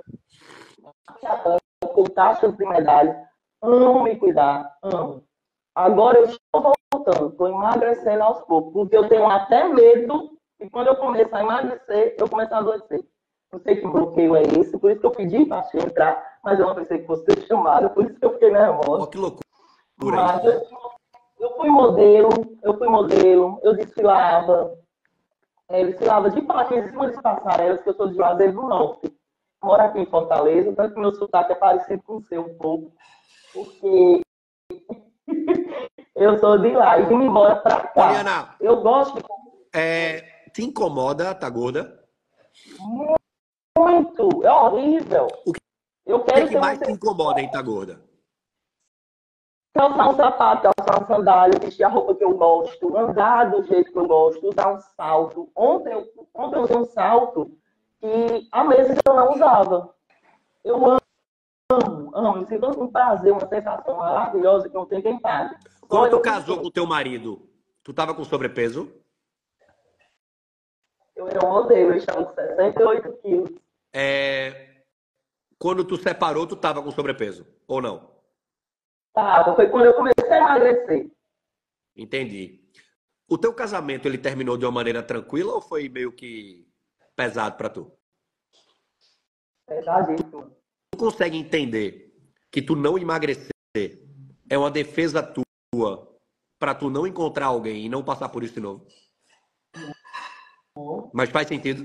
Com taxas de medalha. Amo me cuidar. Amo. Agora eu estou voltando. Estou emagrecendo aos poucos. Porque eu tenho até medo que quando eu começar a emagrecer, eu começar a adoecer. Não sei que bloqueio é esse. Por isso que eu pedi para você entrar. Mas eu não pensei que fosse ser chamada. Por isso que eu fiquei Ó, nervosa. que loucura Mas isso, né? eu fui modelo, eu desfilava. Desfilava de patins em cima das passarelas, que eu sou de Juazeiro do Norte. Moro aqui em Fortaleza, tanto que meu sotaque é parecido com o seu um pouco, porque eu sou de lá e vim embora pra cá. Poliana, Eu gosto te incomoda, tá gorda? muito, é horrível. O Eu que é quero que ter uma mais te pessoa, incomoda em tá gorda? calçar um sapato, calçar uma sandália, vestir a roupa que eu gosto, andar do jeito que eu gosto, usar um salto. Ontem eu usei um salto que há meses eu não usava. Eu amo. Eu sinto um prazer, uma sensação maravilhosa que não tem quem pague. Quando tu casou com o teu marido, tu tava com sobrepeso? Eu era um modelo, eu estava com 68 quilos. Quando tu separou, tu tava com sobrepeso, ou não? Tá, foi quando eu comecei a emagrecer. Entendi. O teu casamento, ele terminou de uma maneira tranquila ou foi meio que pesado pra tu? Pesadíssimo. Tu consegue entender que tu não emagrecer é uma defesa tua pra tu não encontrar alguém e não passar por isso de novo? Mas faz sentido?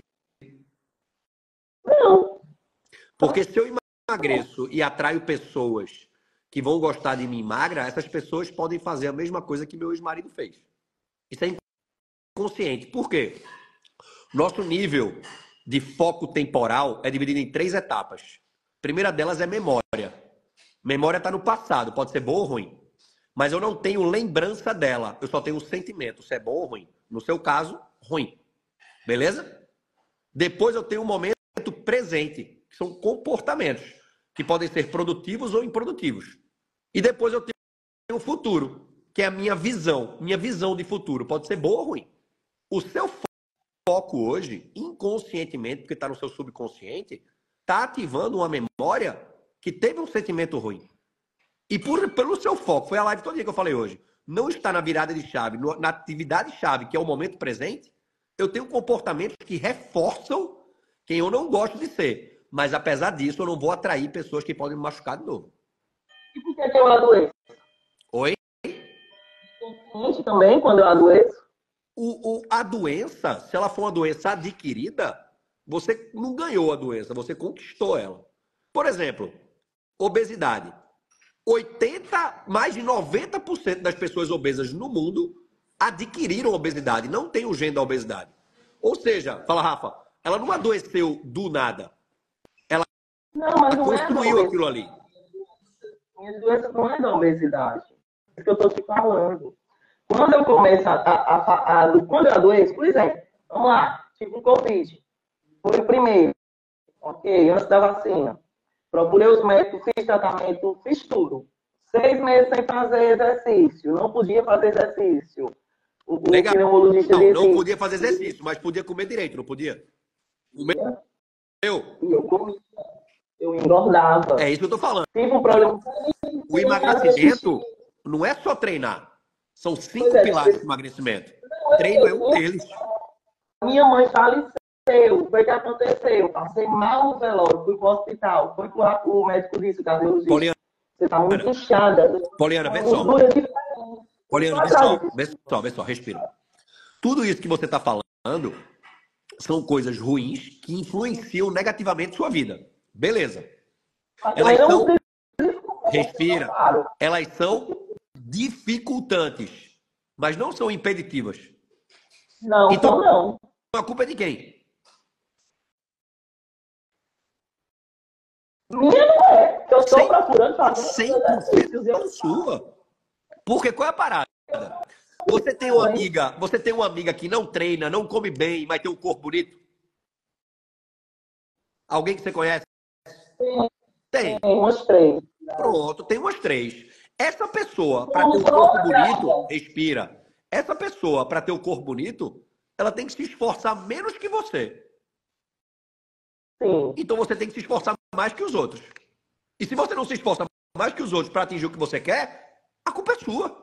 Não. Porque se eu emagreço e atraio pessoas que vão gostar de mim magra, essas pessoas podem fazer a mesma coisa que meu ex-marido fez. Isso é inconsciente. Por quê? Nosso nível de foco temporal é dividido em 3 etapas. A primeira delas é memória. Memória está no passado, pode ser boa ou ruim. Mas eu não tenho lembrança dela, eu só tenho o sentimento, se é bom ou ruim. No seu caso, ruim. Beleza? Depois eu tenho um momento presente, que são comportamentos, que podem ser produtivos ou improdutivos. E depois eu tenho o futuro, que é a minha visão de futuro. Pode ser boa ou ruim. O seu foco hoje, inconscientemente, porque está no seu subconsciente, está ativando uma memória que teve um sentimento ruim. E pelo seu foco, foi a live toda que eu falei hoje, não está na virada de chave, na atividade-chave, que é o momento presente, eu tenho comportamentos que reforçam quem eu não gosto de ser. Mas, apesar disso, eu não vou atrair pessoas que podem me machucar de novo. E por que eu adoeço? Oi? Consciente também, quando eu adoeço? A doença, se ela for uma doença adquirida, você não ganhou a doença, você conquistou ela. Por exemplo, obesidade. Mais de 90% das pessoas obesas no mundo adquiriram obesidade, não tem o gene da obesidade. Ou seja, fala Rafa, ela não adoeceu do nada. Ela construiu aquilo ali. Minha doença não é da obesidade. É isso que eu estou te falando. Quando eu começo quando eu adoeço, por exemplo, vamos lá, tive um Covid. Foi o primeiro. Ok, antes da vacina. Procurei os médicos, fiz tratamento, fiz tudo. 6 meses sem fazer exercício. Não podia fazer exercício. O pneumologista disse... Não podia fazer exercício, mas podia comer direito, não podia? Eu engordava. É isso que eu tô falando. Tive um problema. O emagrecimento não é só treinar. São 5 pilares de emagrecimento. Treino é um deles. Minha mãe faleceu. O que aconteceu? Passei mal no velório, fui pro hospital. Foi o médico disse, cardiologista. Poliana, você tá muito inchada. Poliana, vê só. Poliana, vê só, respira. Tudo isso que você está falando são coisas ruins que influenciam negativamente sua vida. Beleza. Elas são... Respira. Elas são dificultantes, mas não são impeditivas. Não, então não. A culpa é de quem? Minha não é. Eu estou procurando fazer 100% sua. Porque qual é a parada? Você tem uma amiga que não treina, não come bem, mas tem um corpo bonito? Alguém que você conhece? Tem. Tem umas 3. Pronto, tem umas 3. Essa pessoa, para ter um corpo bonito, respira. Essa pessoa, para ter um corpo bonito, ela tem que se esforçar menos que você. Sim. Então você tem que se esforçar mais que os outros. E se você não se esforça mais que os outros para atingir o que você quer, a culpa é sua.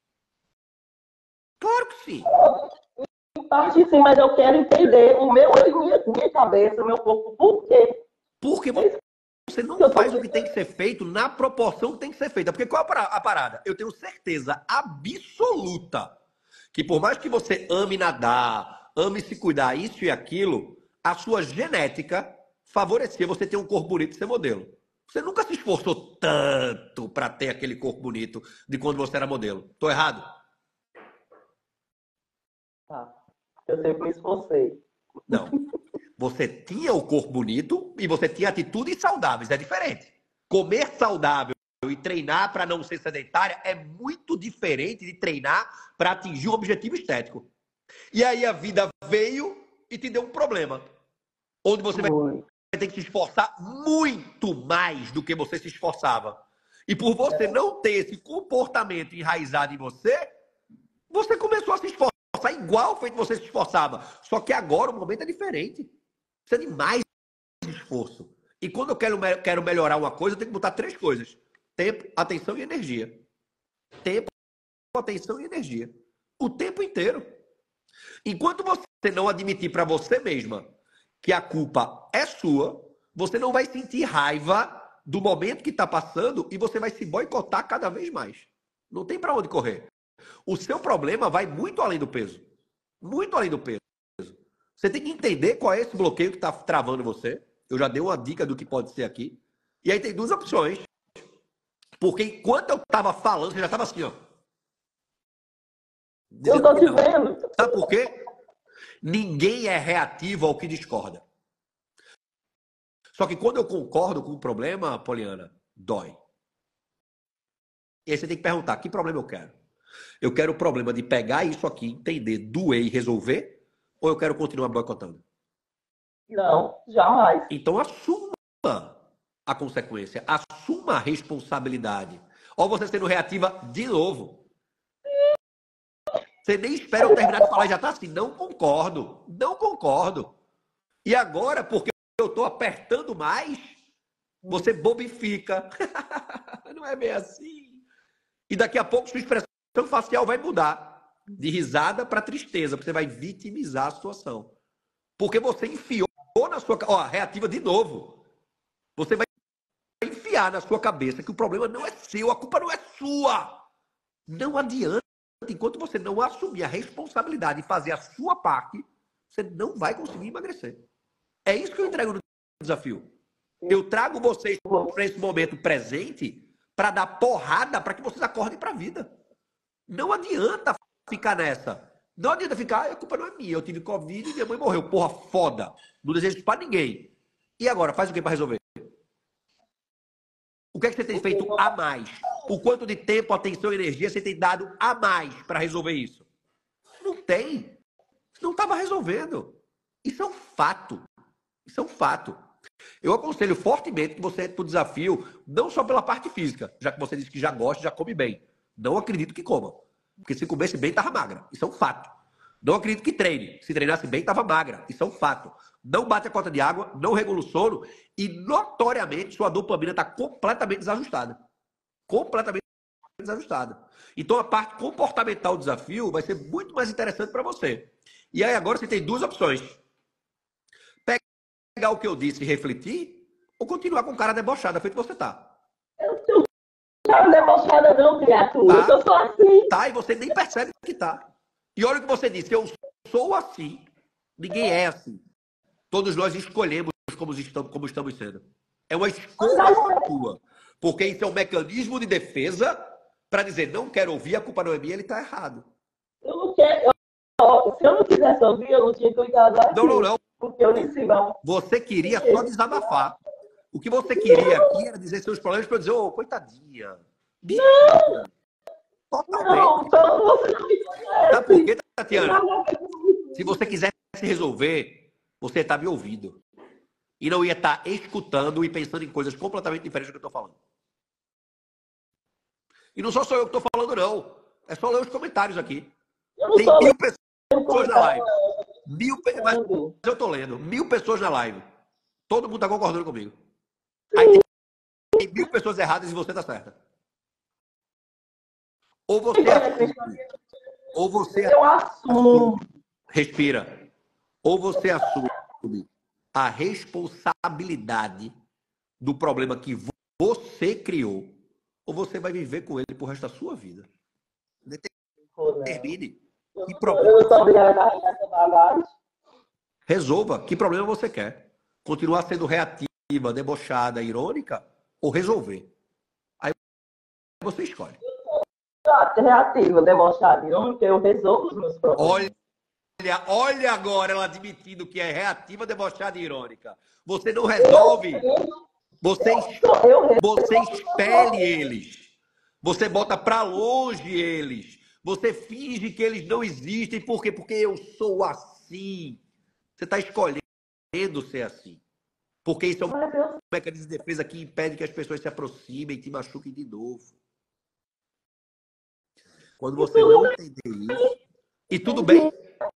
Claro que sim. Em parte sim, mas eu quero entender minha cabeça, o meu corpo, por quê? Porque você não faz o que tem que ser feito na proporção que tem que ser feita. Porque qual é a parada? Eu tenho certeza absoluta que por mais que você ame nadar, ame se cuidar, isso e aquilo, a sua genética favorecia você ter um corpo bonito e ser modelo. Você nunca se esforçou tanto para ter aquele corpo bonito de quando você era modelo. Tô errado? Tá. Eu sempre me esforcei. Não. Você tinha o corpo bonito e você tinha atitudes saudáveis. É diferente. Comer saudável e treinar para não ser sedentária é muito diferente de treinar para atingir um objetivo estético. E aí a vida veio e te deu um problema. Onde você vai ter que se esforçar muito mais do que você se esforçava. E por você não ter esse comportamento enraizado em você, você começou a se esforçar igual feito você se esforçava. Só que agora o momento é diferente. Precisa de mais esforço. E quando eu quero melhorar uma coisa, eu tenho que botar 3 coisas: tempo, atenção e energia. Tempo, atenção e energia. O tempo inteiro. Enquanto você não admitir para você mesma que a culpa é sua, você não vai sentir raiva do momento que está passando e você vai se boicotar cada vez mais. Não tem para onde correr. O seu problema vai muito além do peso. Muito além do peso. Você tem que entender qual é esse bloqueio que está travando você. Eu já dei uma dica do que pode ser aqui. E aí tem 2 opções. Porque enquanto eu estava falando, você já estava assim, ó. Eu estou te vendo. Sabe por quê? Ninguém é reativo ao que discorda. Só que quando eu concordo com o problema, Poliana, dói. E aí você tem que perguntar, que problema eu quero? Eu quero o problema de pegar isso aqui, entender, doer e resolver? Ou eu quero continuar boicotando? Não, jamais. Então assuma a consequência. Assuma a responsabilidade. Ou você sendo reativa de novo. Você nem espera eu terminar de falar e já está assim. Não concordo. Não concordo. E agora, porque eu estou apertando mais, você bobifica. Não é bem assim. E daqui a pouco sua expressão facial vai mudar. De risada para tristeza. Porque você vai vitimizar a situação. Porque você enfiou na sua... Ó, reativa de novo. Você vai enfiar na sua cabeça que o problema não é seu, a culpa não é sua. Não adianta. Enquanto você não assumir a responsabilidade e fazer a sua parte, você não vai conseguir emagrecer. É isso que eu entrego no desafio. Eu trago vocês para esse momento presente para dar porrada para que vocês acordem para a vida. Não adianta ficar nessa. Não adianta ficar, a culpa não é minha. Eu tive Covid e minha mãe morreu. Porra, foda. Não desejo isso para ninguém. E agora, faz o que para resolver? O que é que você tem feito a mais? O quanto de tempo, atenção e energia você tem dado a mais para resolver isso? Não tem. Não estava resolvendo. Isso é um fato. Isso é um fato. Eu aconselho fortemente que você entre no desafio, não só pela parte física, já que você disse que já gosta, já come bem. Não acredito que coma. Porque se comesse bem, estava magra. Isso é um fato. Não acredito que treine. Se treinasse bem, estava magra. Isso é um fato. Não bate a cota de água, não regula o sono e, notoriamente, sua dopamina está completamente desajustada. Completamente desajustada. Então, a parte comportamental do desafio vai ser muito mais interessante para você. E aí, agora, você tem 2 opções. Pegar o que eu disse e refletir ou continuar com cara debochada, feito que você tá. Eu não quero debochada não, criatura. Tá? Eu sou assim. Tá, e você nem percebe que tá. E olha o que você disse, eu sou assim. Ninguém é assim. Todos nós escolhemos como estamos sendo. É uma escolha sua. Porque isso é um mecanismo de defesa para dizer, não quero ouvir, a culpa não é minha, ele está errado. Eu não quero. Se eu não quisesse ouvir, eu não tinha cuidado assim. Não. Porque eu disse, não. Você queria só desabafar. O que você queria aqui era dizer seus problemas para eu dizer, ô, coitadinha. Não! Totalmente. Não, então você não me conhece. Sabe por quê, Tatiana? Se você quisesse resolver, você ia estar me ouvindo. E não ia estar escutando e pensando em coisas completamente diferentes do que eu estou falando. E não só sou eu que estou falando, não. É só ler os comentários aqui. Tem 1000 pessoas na live. Mas eu estou lendo. 1000 pessoas na live. Todo mundo está concordando comigo. Aí tem 1000 pessoas erradas e você está certa. Ou você assume. Ou você assume. Respira. Ou você assume a responsabilidade do problema que você criou, ou você vai viver com ele pro resto da sua vida. Determine. Que problema resolva. Que problema você quer? Continuar sendo reativa, debochada, irônica, ou resolver? Aí você escolhe. Reativa, debochada, irônica, eu resolvo os meus problemas. Olha agora ela admitindo que é reativa, debochada e irônica. Você não resolve. Você expele eles. Você bota para longe eles. Você finge que eles não existem. Por quê? Porque eu sou assim. Você está escolhendo ser assim. Porque isso é um Mas eu, mecanismo de defesa que impede que as pessoas se aproximem e te machuquem de novo. Quando e você tudo não bem, entender isso, e tudo bem, entendi.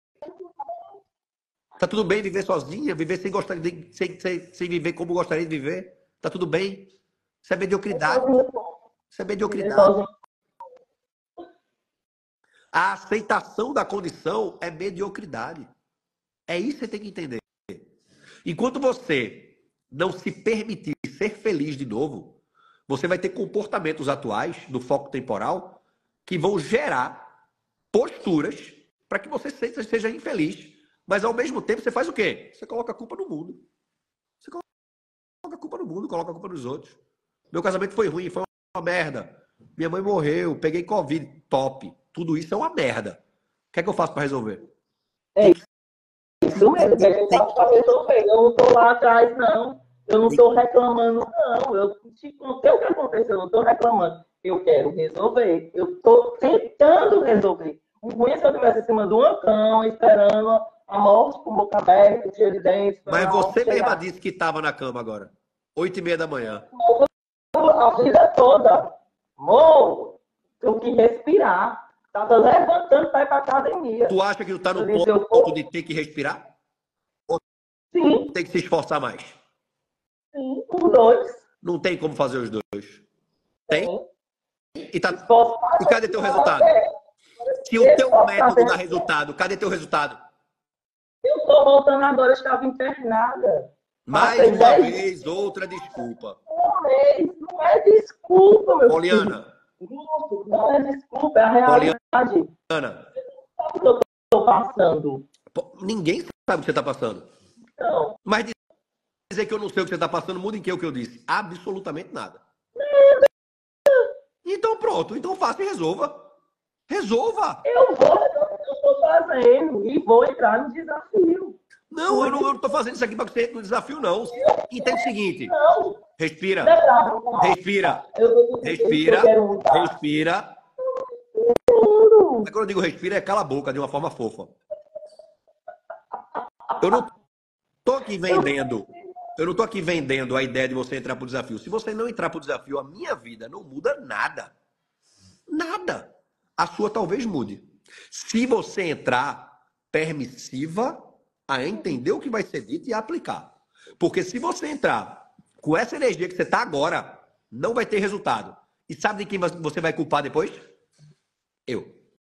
tá tudo bem viver sozinha, viver sem gostar sem viver como gostaria de viver, tá tudo bem. Isso é Viver mediocridade. sozinho, Isso é viver mediocridade. sozinho. A aceitação da condição é mediocridade. É isso que você tem que entender. Enquanto você não se permitir ser feliz de novo, você vai ter comportamentos atuais do foco temporal que vão gerar posturas para que você seja infeliz. Mas ao mesmo tempo você faz o quê? Você coloca a culpa no mundo. Você coloca a culpa no mundo, coloca a culpa nos outros. Meu casamento foi ruim, foi uma merda. Minha mãe morreu, peguei Covid, top. Tudo isso é uma merda. O que é que eu faço para resolver? É Tem que, isso mesmo, que a gente tem faz que, para resolver. Eu não estou lá atrás, não. Eu não tem estou reclamando, não. Eu te contei o que aconteceu, eu não estou reclamando. Eu quero resolver. Eu estou tentando resolver. O ruim é se eu estivesse em cima de uma cama, esperando a morte com boca aberta, cheia de dentes, Mas esperando a morte você mesma chegar. disse que estava na cama agora. 8h30 da manhã. A vida toda. Amor, tenho que respirar. Estava levantando para ir para a academia. Tu acha que tu tá Eu no disse, eu ponto vou de ter que respirar? Ou sim, tem que se esforçar mais? sim, os dois. Não tem como fazer os dois. Tem? Sim. E cadê teu resultado? Se o teu método dá resultado, cadê teu resultado? Eu estou voltando agora, eu estava internada. Mais Passei uma 10 dias vez, outra desculpa. por mês. Não é desculpa, meu filho. Poliana, Não é desculpa, é a Poliana, realidade. Sabe o que eu estou passando? ninguém sabe o que você está passando. Então, Mas dizer que eu não sei o que você está passando, muda em que o que eu disse? Absolutamente nada. Então pronto, então faça e resolva. Resolva! eu vou resolver o que eu estou fazendo e vou entrar no desafio. Não, eu não estou fazendo isso aqui para você no desafio, não. Entende o seguinte: Não, não é respira, pra mudar. respira, Eu vou dizer que eu respira, quero mudar. respira. Mas quando eu digo respira, é cala a boca de uma forma fofa. Eu não estou aqui vendendo. Eu não estou aqui vendendo a ideia de você entrar para o desafio. Se você não entrar para o desafio, a minha vida não muda nada. Nada. A sua talvez mude. Se você entrar permissiva a entender o que vai ser dito e a aplicar. Porque se você entrar com essa energia que você está agora, não vai ter resultado. E sabe de quem você vai culpar depois? Eu.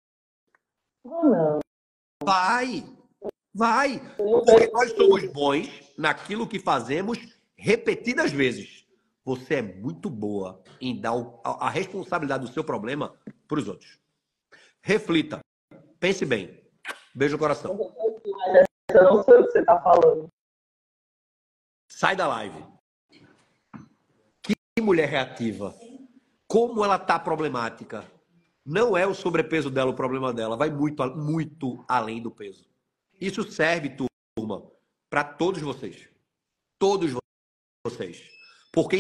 Não, Vai. Vai. não Porque tem. nós somos bons naquilo que fazemos repetidas vezes. Você é muito boa em dar a responsabilidade do seu problema para os outros. Reflita. Pense bem. Beijo no coração. Eu não sei o que você está falando. Sai da live. Que mulher reativa. Como ela tá problemática. Não é o sobrepeso dela o problema dela. Vai muito, muito além do peso. Isso serve, turma, para todos vocês. Todos vocês. Porque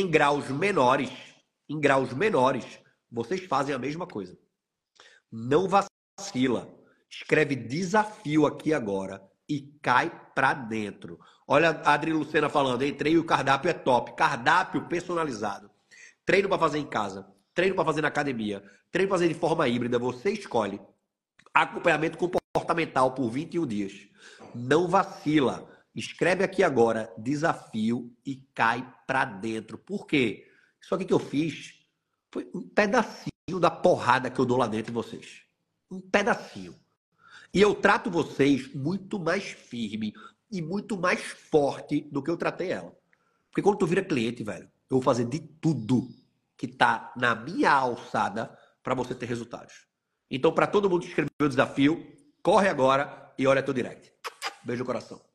em graus menores, vocês fazem a mesma coisa. Não vacila. Escreve desafio aqui agora e cai pra dentro. Olha a Adri Lucena falando, entrei e o cardápio é top. Cardápio personalizado. Treino para fazer em casa, treino para fazer na academia, treino para fazer de forma híbrida, você escolhe. Acompanhamento comportamental por 21 dias. Não vacila. Escreve aqui agora desafio e cai pra dentro. Por quê? Isso aqui que eu fiz foi um pedacinho da porrada que eu dou lá dentro de vocês. Um pedacinho. E eu trato vocês muito mais firme e muito mais forte do que eu tratei ela. Porque quando tu vira cliente, velho, eu vou fazer de tudo que tá na minha alçada para você ter resultados. Então, para todo mundo que escreveu o desafio, corre agora e olha teu direct. Beijo no coração.